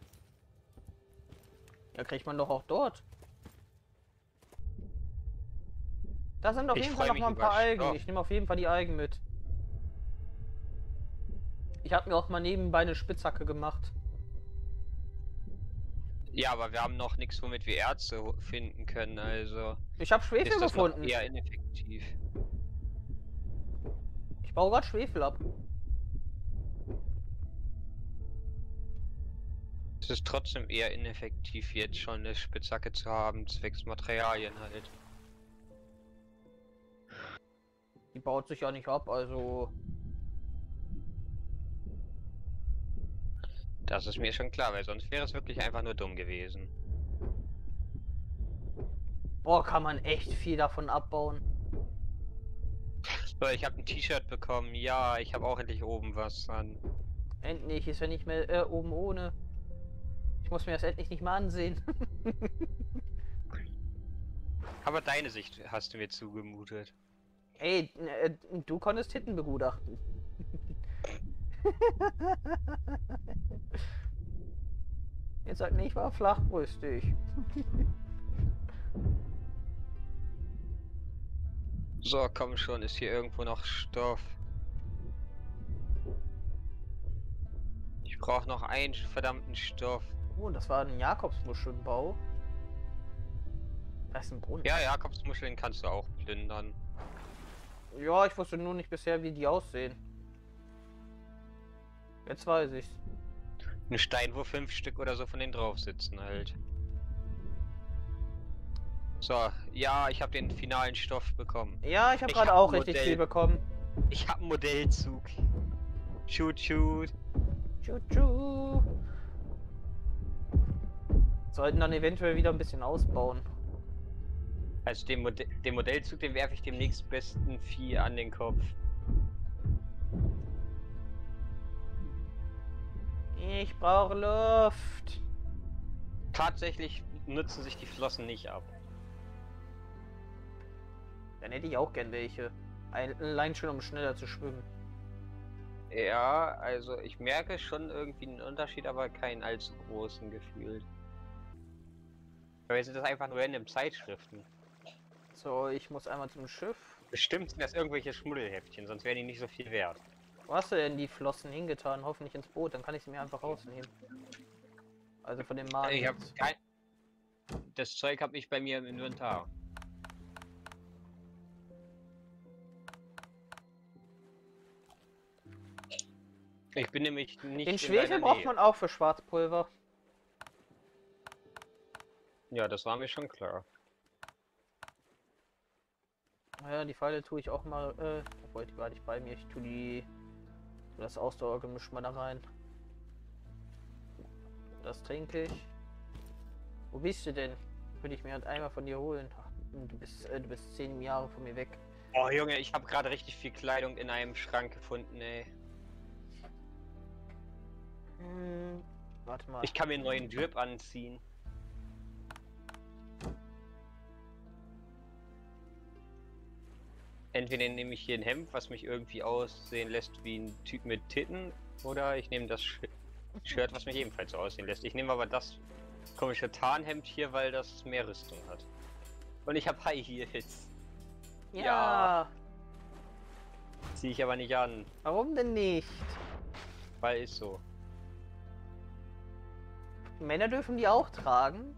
Ja, kriegt man doch auch dort. Da sind auf Ich jeden Fall freu noch mal ein mich paar über Algen. Stoff. Ich nehme auf jeden Fall die Algen mit. Ich habe mir auch mal nebenbei eine Spitzhacke gemacht. Ja, aber wir haben noch nichts, womit wir Erze finden können, also... Ich habe Schwefel ist das noch gefunden. eher ineffektiv. Ich baue gerade Schwefel ab. Es ist trotzdem eher ineffektiv, jetzt schon eine Spitzhacke zu haben, zwecks Materialien halt. Die baut sich ja nicht ab, also... Das ist mir schon klar, weil sonst wäre es wirklich einfach nur dumm gewesen. Boah, kann man echt viel davon abbauen. So, ich habe ein T-Shirt bekommen. Ja, ich habe auch endlich oben was an. Endlich ist ja nicht mehr äh, oben ohne. Ich muss mir das endlich nicht mal ansehen. Aber deine Sicht hast du mir zugemutet. Ey, äh, du konntest Titten begutachten. Jetzt sag nicht, ich war flachbrüstig. So, komm schon, ist hier irgendwo noch Stoff? Ich brauche noch einen verdammten Stoff. Oh, das war ein Jakobsmuschelnbau. Da ist ein Brunnen. Ja, Jakobsmuscheln kannst du auch plündern. Ja, ich wusste nur nicht bisher, wie die aussehen. Jetzt weiß ich's. Ein Stein, wo fünf Stück oder so von denen drauf sitzen halt. So, ja, ich habe den finalen Stoff bekommen. Ja, ich habe Ich gerade hab auch ein richtig Modell. viel bekommen. Ich habe einen Modellzug. Shoot, shoot. Tschu-tschu. Sollten dann eventuell wieder ein bisschen ausbauen. Also den, Mode den Modellzug, den werfe ich dem nächstbesten Vieh an den Kopf. Ich brauche Luft. Tatsächlich nutzen sich die Flossen nicht ab. Dann hätte ich auch gern welche. Allein schon, um schneller zu schwimmen. Ja, also ich merke schon irgendwie einen Unterschied, aber keinen allzu großen gefühlt. Aber jetzt sind das einfach nur random Zeitschriften. So, ich muss einmal zum Schiff. Bestimmt sind das irgendwelche Schmuddelheftchen, sonst wären die nicht so viel wert. Wo hast du denn die Flossen hingetan? Hoffentlich ins Boot, dann kann ich sie mir einfach rausnehmen. Also von dem Mann. Ich hab kein... Das Zeug habe ich bei mir im Inventar. Ich bin nämlich nicht. Den in Schwefel deiner braucht Nähe. man auch für Schwarzpulver. Ja, das war mir schon klar. Ja, die Pfeile tue ich auch mal, äh, obwohl die war nicht bei mir, ich tue die, tue das Ausdauergemisch mal da rein. Das trinke ich. Wo bist du denn? Würde ich mir halt einmal von dir holen. Ach, du bist, äh, du bist zehn Jahre von mir weg. Oh Junge, ich habe gerade richtig viel Kleidung in einem Schrank gefunden, ey. Hm, warte mal. Ich kann mir einen neuen Drip anziehen. Entweder nehme ich hier ein Hemd, was mich irgendwie aussehen lässt wie ein Typ mit Titten, oder ich nehme das Sh Shirt, was mich ebenfalls so aussehen lässt. Ich nehme aber das komische Tarnhemd hier, weil das mehr Rüstung hat. Und ich habe High Heels. Ja. Ja. Ziehe ich aber nicht an. Warum denn nicht? Weil ist so. Männer dürfen die auch tragen.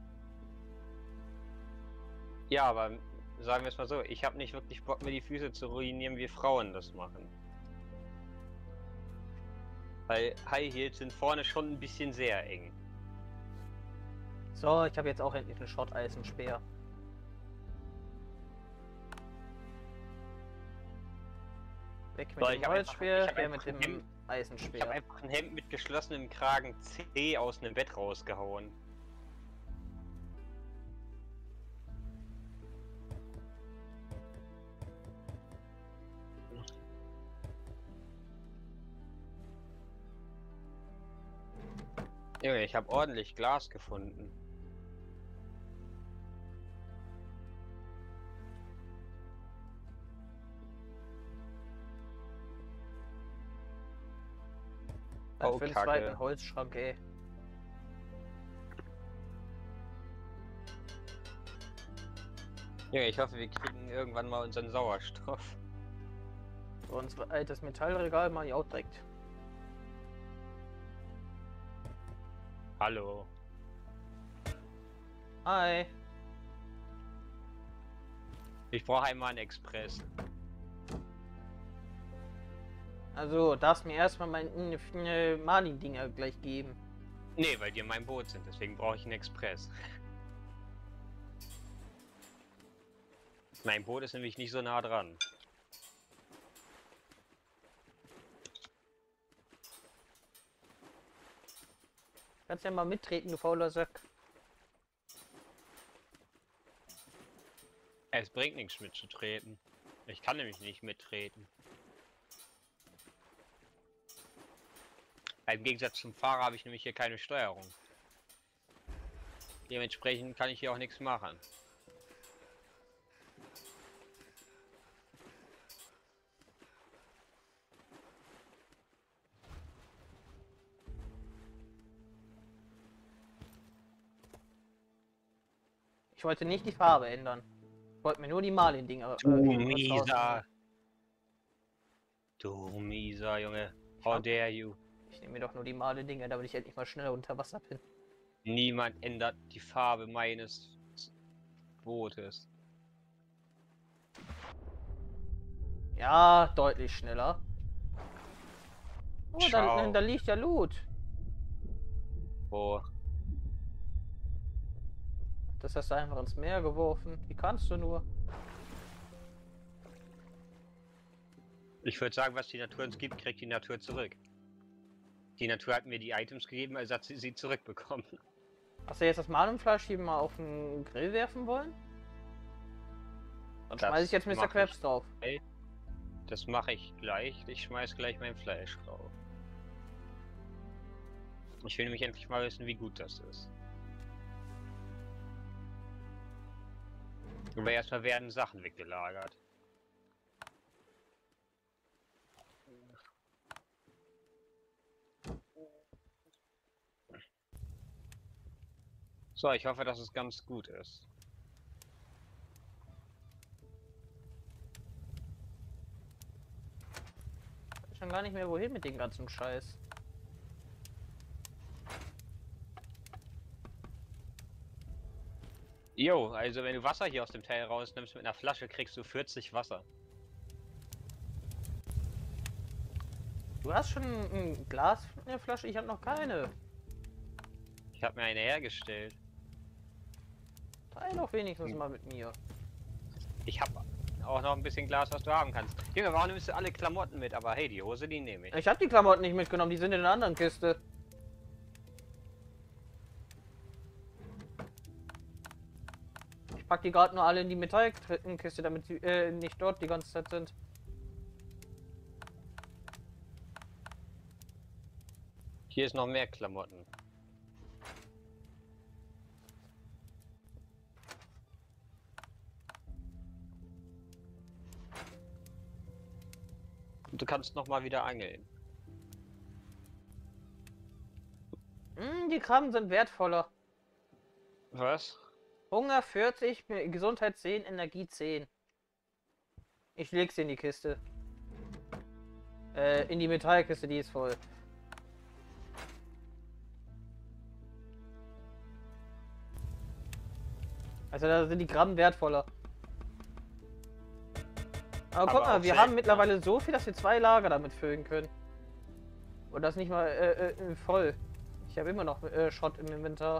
Ja, aber sagen wir es mal so, ich habe nicht wirklich Bock, mir die Füße zu ruinieren, wie Frauen das machen. Weil High Heels sind vorne schon ein bisschen sehr eng. So, ich habe jetzt auch endlich einen Schrotteisennspeer. Weg mit So, dem ich hab einfach- Holzspeer, ich hab der mit einfach dem ein Hemd- Ich habe Eisenspeer. einfach ein Hemd mit geschlossenem Kragen C aus einem Bett rausgehauen. Junge, ich habe ordentlich Glas gefunden. Dann Oh, für den Kacke. zweiten Holzschrank, ey. Junge, ich hoffe, wir kriegen irgendwann mal unseren Sauerstoff. So, unser altes Metallregal mal auch direkt. Hallo. Hi. Ich brauche einmal einen Express. Also, darfst mir erstmal meine äh, Mali-Dinger gleich geben. Nee, weil die in meinem Boot sind, deswegen brauche ich einen Express. Mein Boot ist nämlich nicht so nah dran. Kannst ja mal mittreten, du fauler Sack. Es bringt nichts mitzutreten. Ich kann nämlich nicht mittreten. Im Gegensatz zum Fahrer habe ich nämlich hier keine Steuerung. Dementsprechend kann ich hier auch nichts machen. Ich wollte nicht die Farbe ändern. Ich wollte mir nur die Malin-Dinger. Du äh, mieser! Du mieser, Junge. How dare you? Ich nehme mir doch nur die Malin-Dinger, damit ich endlich mal schneller unter Wasser bin. Niemand ändert die Farbe meines Bootes. Ja, deutlich schneller. Oh, da, Ciao. da liegt ja Loot. Wo? Das hast du einfach ins Meer geworfen. Wie kannst du nur? Ich würde sagen, was die Natur uns gibt, kriegt die Natur zurück. Die Natur hat mir die Items gegeben, also hat sie sie zurückbekommen. Hast du jetzt das Malenfleisch hier mal auf den Grill werfen wollen? Dann Das schmeiß ich jetzt Mister mach Krabs ich. drauf. Das mache ich gleich. Ich schmeiß gleich mein Fleisch drauf. Ich will nämlich endlich mal wissen, wie gut das ist. Aber erstmal werden Sachen weggelagert. So, ich hoffe, dass es ganz gut ist. Ich weiß schon gar nicht mehr wohin mit dem ganzen Scheiß. Jo, also wenn du Wasser hier aus dem Teil rausnimmst mit einer Flasche, kriegst du vierzig Wasser. Du hast schon ein Glas in der Flasche, ich habe noch keine. Ich habe mir eine hergestellt. Teil doch wenigstens Hm. mal mit mir. Ich habe auch noch ein bisschen Glas, was du haben kannst. Junge, warum nimmst du alle Klamotten mit? Aber hey, die Hose, die nehme ich. Ich habe die Klamotten nicht mitgenommen, die sind in einer anderen Kiste. Ich pack die gerade nur alle in die Metallkiste, damit sie äh, nicht dort die ganze Zeit sind. Hier ist noch mehr Klamotten. Und du kannst noch mal wieder angeln. Hm, die Krabben sind wertvoller. Was? Hunger vierzig, Gesundheit zehn, Energie zehn. Ich leg sie in die Kiste. Äh, in die Metallkiste, die ist voll. Also da sind die Gramm wertvoller. Aber, guck Aber mal, auch wir selten, haben mittlerweile so viel, dass wir zwei Lager damit füllen können. Und das nicht mal äh, äh, voll. Ich habe immer noch äh, Schrott im Inventar.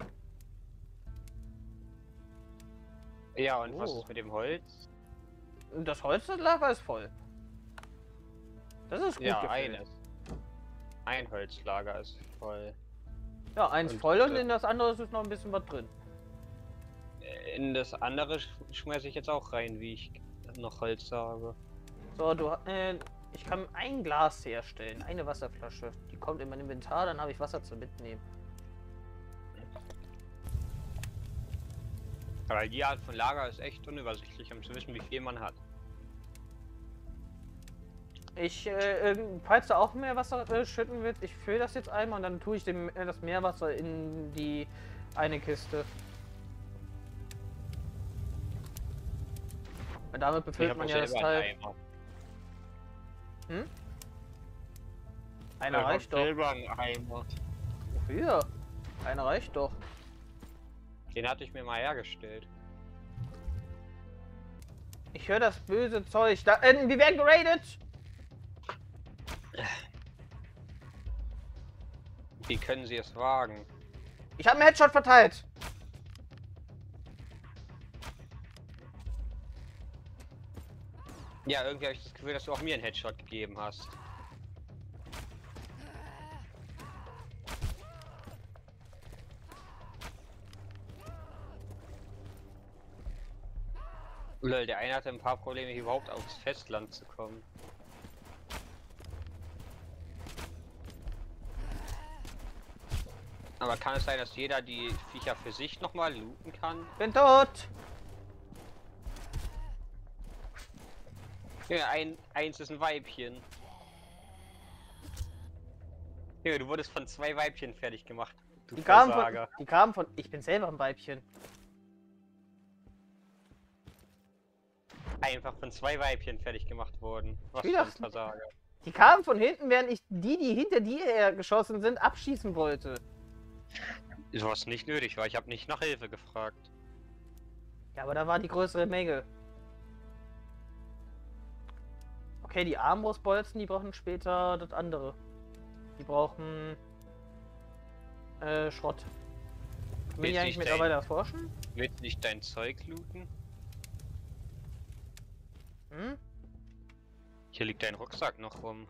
Ja, und was Oh. ist mit dem Holz? Das Holzlager ist voll. Das ist gut Ja, gefüllt. eines. Ein Holzlager ist voll. Ja, eins Und, voll und äh, in das andere ist noch ein bisschen was drin. In das andere sch schmeiße ich jetzt auch rein, wie ich noch Holz habe. So, du äh, ich kann ein Glas herstellen, eine Wasserflasche. Die kommt in mein Inventar, dann habe ich Wasser zum Mitnehmen. Aber die Art von Lager ist echt unübersichtlich, um zu wissen, wie viel man hat. Ich, äh, äh, falls du auch mehr Wasser äh, schütten willst, ich fülle das jetzt einmal und dann tue ich dem, äh, das Meerwasser in die eine Kiste. Und damit Ich befüllt hab man auch ja das selber einen Teil. Eimer. Hm? Einer Ich hab reicht doch. selber einen Eimer. Wofür? Einer reicht doch. Den hatte ich mir mal hergestellt. Ich höre das böse Zeug. Da, äh, wir werden geradet! Wie können sie es wagen? Ich habe einen Headshot verteilt. Ja, irgendwie habe ich das Gefühl, dass du auch mir einen Headshot gegeben hast. Lol, der eine hatte ein paar Probleme, hier überhaupt aufs Festland zu kommen. Aber kann es sein, dass jeder die Viecher für sich nochmal looten kann? Bin tot. Ja, ein, eins ist ein Weibchen. Ja, du wurdest von zwei Weibchen fertig gemacht. Du Die kamen von, Versager. die kamen von. Ich bin selber ein Weibchen. Einfach von zwei Weibchen fertig gemacht worden. Was Wie für ein das? Versager. Die kamen von hinten, während ich die, die hinter dir her geschossen sind, abschießen wollte. Was nicht nötig war, ich habe nicht nach Hilfe gefragt. Ja, aber da war die größere Menge. Okay, die Armbrustbolzen, die brauchen später das andere. Die brauchen äh, Schrott. Können wir Willst die eigentlich nicht mittlerweile dein- erforschen? Willst du nicht dein Zeug looten? Hm? Hier liegt dein Rucksack noch rum.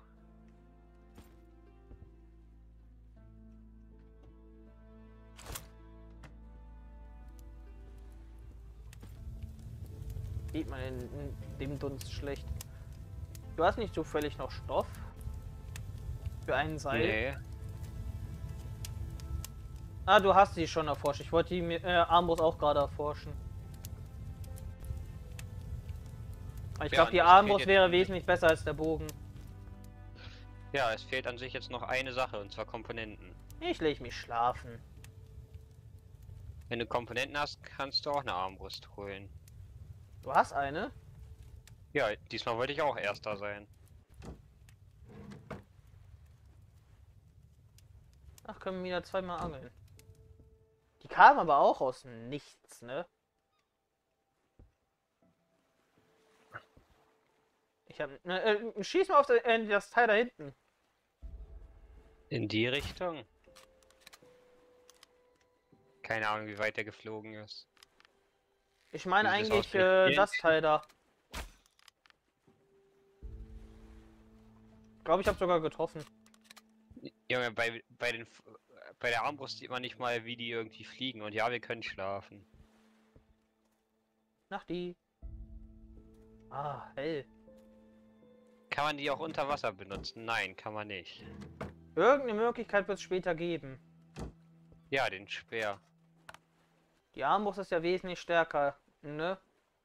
Sieht man in, in dem Dunst schlecht. Du hast nicht zufällig noch Stoff? Für einen Seil? Nee. Ah, du hast sie schon erforscht. Ich wollte die äh, Armbrust auch gerade erforschen. Aber ich Ja, glaube, die und es fehlt Armbrust jetzt wäre diese- wesentlich besser als der Bogen. Ja, es fehlt an sich jetzt noch eine Sache, und zwar Komponenten. Ich lege mich schlafen. Wenn du Komponenten hast, kannst du auch eine Armbrust holen. Du hast eine? Ja, diesmal wollte ich auch Erster sein. Ach, können wir wieder zweimal angeln. Die kamen aber auch aus dem Nichts, ne? Ich hab. Ne, äh, schieß mal auf das, äh, das Teil da hinten. In die Richtung? Keine Ahnung, wie weit der geflogen ist. Ich meine Wie sieht das eigentlich aus mit äh, Tieren? das Teil da. Ich glaube, ich habe sogar getroffen. Junge, bei, bei den bei der Armbrust sieht man nicht mal, wie die irgendwie fliegen. Und ja, wir können schlafen. Nach die. Ah, hell. Kann man die auch unter Wasser benutzen? Nein, kann man nicht. Irgendeine Möglichkeit wird es später geben. Ja, den Speer. Die Armbrust ist ja wesentlich stärker, ne?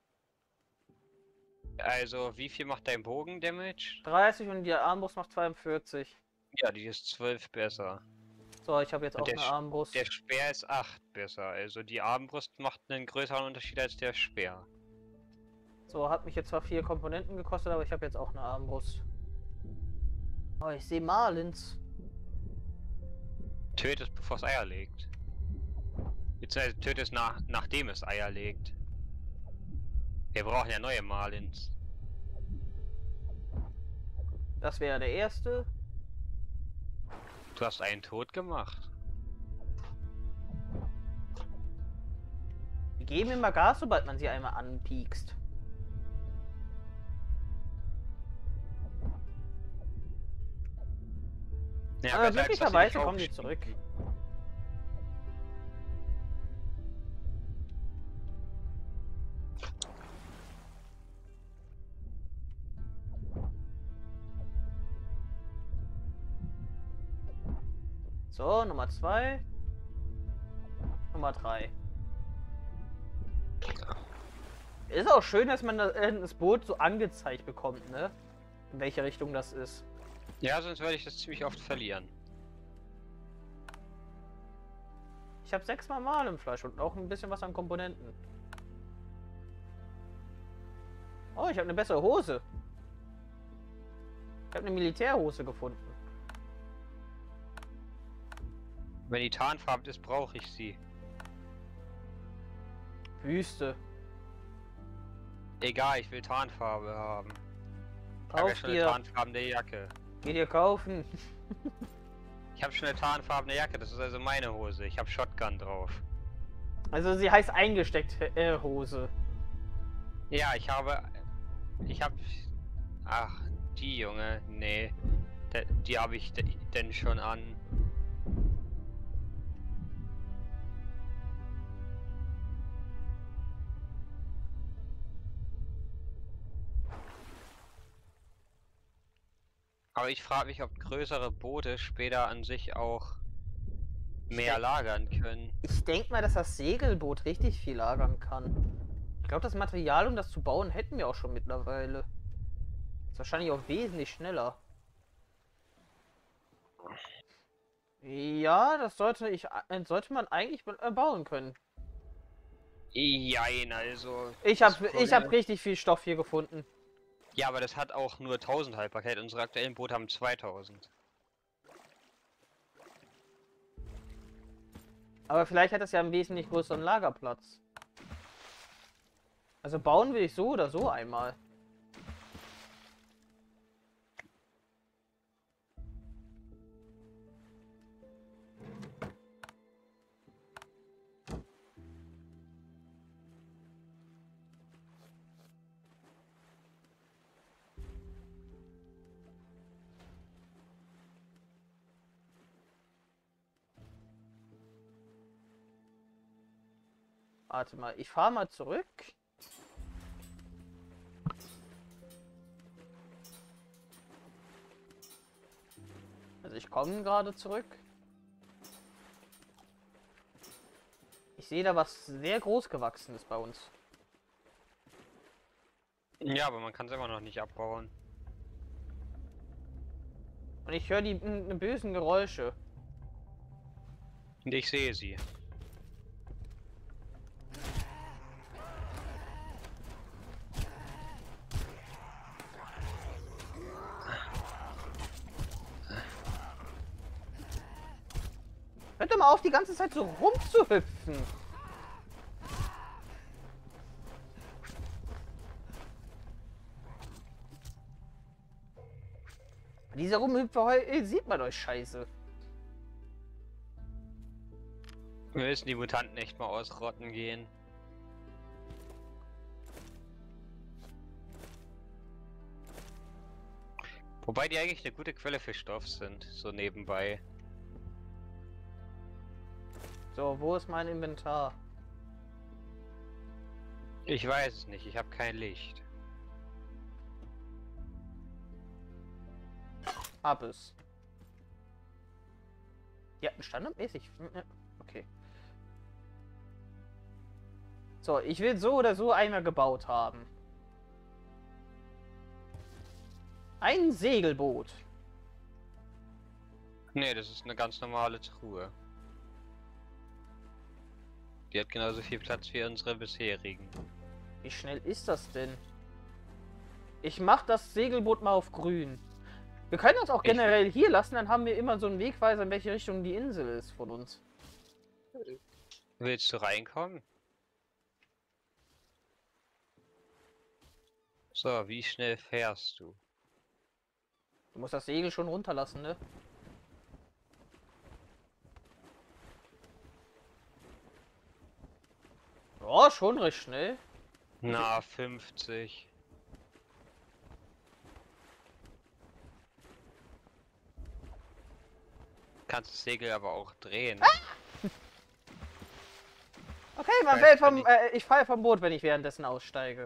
Also, wie viel macht dein Bogen Damage? dreißig und die Armbrust macht zweiundvierzig. Ja, die ist zwölf besser. So, ich habe jetzt Und auch der eine Sch- Armbrust. Der Speer ist acht besser. Also, die Armbrust macht einen größeren Unterschied als der Speer. So, hat mich jetzt zwar vier Komponenten gekostet, aber ich habe jetzt auch eine Armbrust. Oh, ich sehe Marlins. Tötet es, bevor es Eier legt. Beziehungsweise tötet es nach, nachdem es Eier legt. Wir brauchen ja neue Marlins. Das wäre der erste. Du hast einen tot gemacht. Die geben immer Gas, sobald man sie einmal anpiekst. Ja, Aber besser, als dass sie glücklicherweise dich kommen die aufschießen. zurück. So, Nummer zwei. Nummer drei. Ist auch schön, dass man das, äh, das Boot so angezeigt bekommt, ne? In welche Richtung das ist. Ja, sonst werde ich das ziemlich oft verlieren. Ich habe sechsmal Mal im Fleisch und auch ein bisschen was an Komponenten. Oh, ich habe eine bessere Hose. Ich habe eine Militärhose gefunden. Wenn die tarnfarben ist, brauche ich sie. Wüste. Egal, ich will Tarnfarbe haben. Ich habe ja Kauf schon eine dir. tarnfarbene Jacke. Geh dir kaufen. Ich habe schon eine tarnfarbene Jacke, das ist also meine Hose. Ich habe Shotgun drauf. Also sie heißt eingesteckt äh, Hose. Ja, ich habe... Ich habe... Ach, die Junge, nee. Die, die habe ich de- denn schon an. Aber ich frage mich, ob größere Boote später an sich auch mehr denk- lagern können. Ich denke mal, dass das Segelboot richtig viel lagern kann. Ich glaube, das Material, um das zu bauen, hätten wir auch schon mittlerweile. Ist wahrscheinlich auch wesentlich schneller. Ja, das sollte ich äh, sollte man eigentlich äh, bauen können. Jein, also... Ich das habe ich Problem- habe richtig viel Stoff hier gefunden. Ja, aber das hat auch nur tausend Haltbarkeit. Unsere aktuellen Boote haben zweitausend. Aber vielleicht hat das ja einen wesentlich größeren Lagerplatz. Also bauen will ich so oder so einmal. Warte mal, ich fahre mal zurück. Also ich komme gerade zurück. Ich sehe da was sehr groß gewachsen ist bei uns. Ja, aber man kann es immer noch nicht abbauen. Und ich höre die m, bösen Geräusche. Und ich sehe sie. Hört doch mal auf, die ganze Zeit so rumzuhüpfen. Dieser Rumhüpfer heu- sieht man euch scheiße. Wir müssen die Mutanten echt mal ausrotten gehen. Wobei die eigentlich eine gute Quelle für Stoff sind, so nebenbei. So, wo ist mein Inventar? Ich weiß es nicht, ich habe kein Licht. Hab es. Ja, standardmäßig. Okay. So, ich will so oder so einmal gebaut haben. Ein Segelboot. Nee, das ist eine ganz normale Truhe. Die hat genauso viel Platz wie unsere bisherigen. Wie schnell ist das denn? Ich mach das Segelboot mal auf grün. Wir können uns auch Ich- generell hier lassen, dann haben wir immer so einen Wegweiser, in welche Richtung die Insel ist von uns. Willst du reinkommen? So, wie schnell fährst du? Du musst das Segel schon runterlassen, ne? Ja, schon recht schnell. Na, fünfzig. Kannst das Segel aber auch drehen. Okay, man Weiß fällt gar vom, nicht. äh, ich falle vom Boot, wenn ich währenddessen aussteige.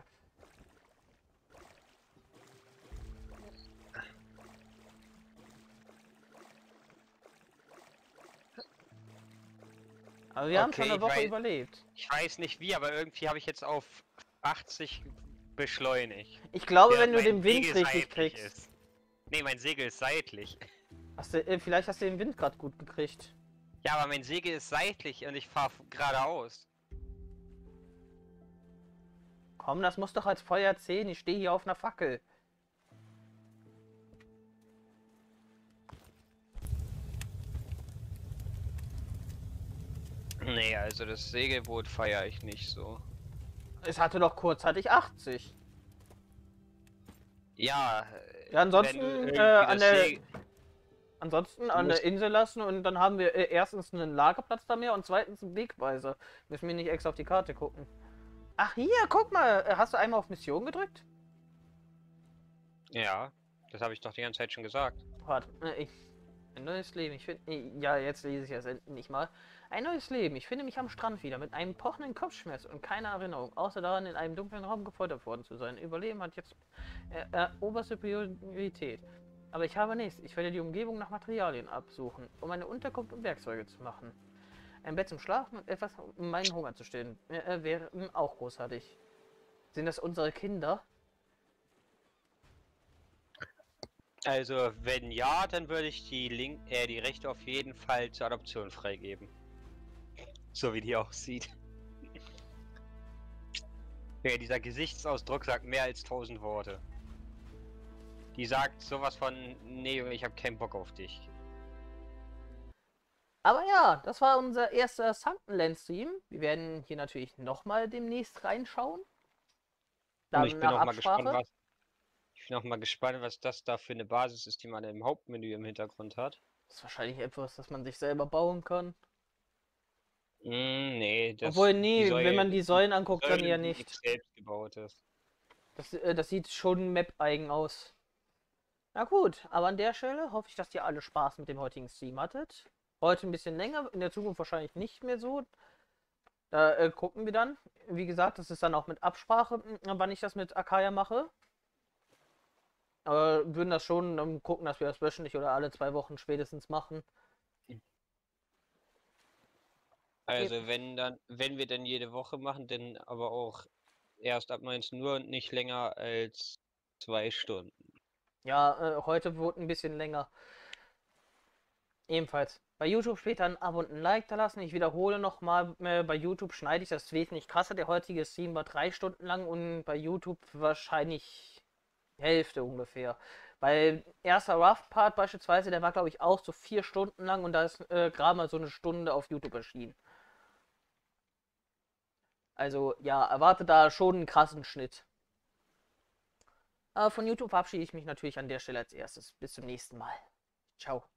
Aber wir haben Okay, schon eine ich Woche weiß- überlebt. Ich weiß nicht wie, aber irgendwie habe ich jetzt auf achtzig beschleunigt. Ich glaube, Während wenn du mein den Wind Segel richtig seitlich kriegst. ist. Nee, mein Segel ist seitlich. Hast du, äh, vielleicht hast du den Wind gerade gut gekriegt. Ja, aber mein Segel ist seitlich und ich fahre geradeaus. Komm, das muss doch als Feuer zählen. Ich stehe hier auf einer Fackel. Nee, also das Segelboot feiere ich nicht so. Es hatte doch kurzzeitig achtzig. Ja, Ja, ansonsten, wenn du irgendwie äh, an das der- Segel- Ansonsten Du an der musst- Insel lassen und dann haben wir äh, erstens einen Lagerplatz da mehr und zweitens einen Wegweiser. Müssen wir nicht extra auf die Karte gucken. Ach hier, guck mal. äh, Hast du einmal auf Mission gedrückt? Ja, das habe ich doch die ganze Zeit schon gesagt. Warte, äh, ich, ein neues Leben. Ich finde, ja, jetzt lese ich es endlich mal. Ein neues Leben. Ich finde mich am Strand wieder mit einem pochenden Kopfschmerz und keiner Erinnerung, außer daran, in einem dunklen Raum gefoltert worden zu sein. Überleben hat jetzt äh, äh, oberste Priorität. Aber ich habe nichts. Ich werde die Umgebung nach Materialien absuchen, um eine Unterkunft und Werkzeuge zu machen. Ein Bett zum Schlafen und etwas, um meinen Hunger zu stillen. Äh, äh, wäre mm, auch großartig. Sind das unsere Kinder? Also, wenn ja, dann würde ich die Link, äh, die Rechte auf jeden Fall zur Adoption freigeben. So wie die aussieht. Ja, dieser Gesichtsausdruck sagt mehr als tausend Worte. Die sagt sowas von, nee, ich habe keinen Bock auf dich. Aber ja, das war unser erster Sunkenland-Stream. Wir werden hier natürlich nochmal demnächst reinschauen. Dann Und ich bin nach auch mal gespannt, Absprache. was, ich bin auch mal gespannt, was das da für eine Basis ist, die man im Hauptmenü im Hintergrund hat. Das ist wahrscheinlich etwas, das man sich selber bauen kann. Mm, nee, das, Obwohl, die nee, Säule- wenn man die Säulen anguckt, dann Säulen eher sind nicht. nichts selbstgebautes. Das, äh, das sieht schon Map-eigen aus. Na gut, aber an der Stelle hoffe ich, dass ihr alle Spaß mit dem heutigen Stream hattet. Heute ein bisschen länger, in der Zukunft wahrscheinlich nicht mehr so. Da äh, gucken wir dann. Wie gesagt, das ist dann auch mit Absprache, mh, wann ich das mit Akaya mache. Aber würden das schon ähm, gucken, dass wir das wöchentlich oder alle zwei Wochen spätestens machen. Also wenn dann, wenn wir dann jede Woche machen, dann aber auch erst ab neunzehn Uhr und nicht länger als zwei Stunden. Ja, äh, heute wurde ein bisschen länger. Ebenfalls. Bei YouTube später ein Abo und ein Like da lassen. Ich wiederhole nochmal, äh, bei YouTube schneide ich das wesentlich krasser. Der heutige Stream war drei Stunden lang und bei YouTube wahrscheinlich die Hälfte ungefähr. Bei erster Rough Part beispielsweise, der war glaube ich auch so vier Stunden lang und da ist äh, gerade mal so eine Stunde auf YouTube erschienen. Also ja, erwarte da schon einen krassen Schnitt. Aber von YouTube verabschiede ich mich natürlich an der Stelle als erstes. Bis zum nächsten Mal. Ciao.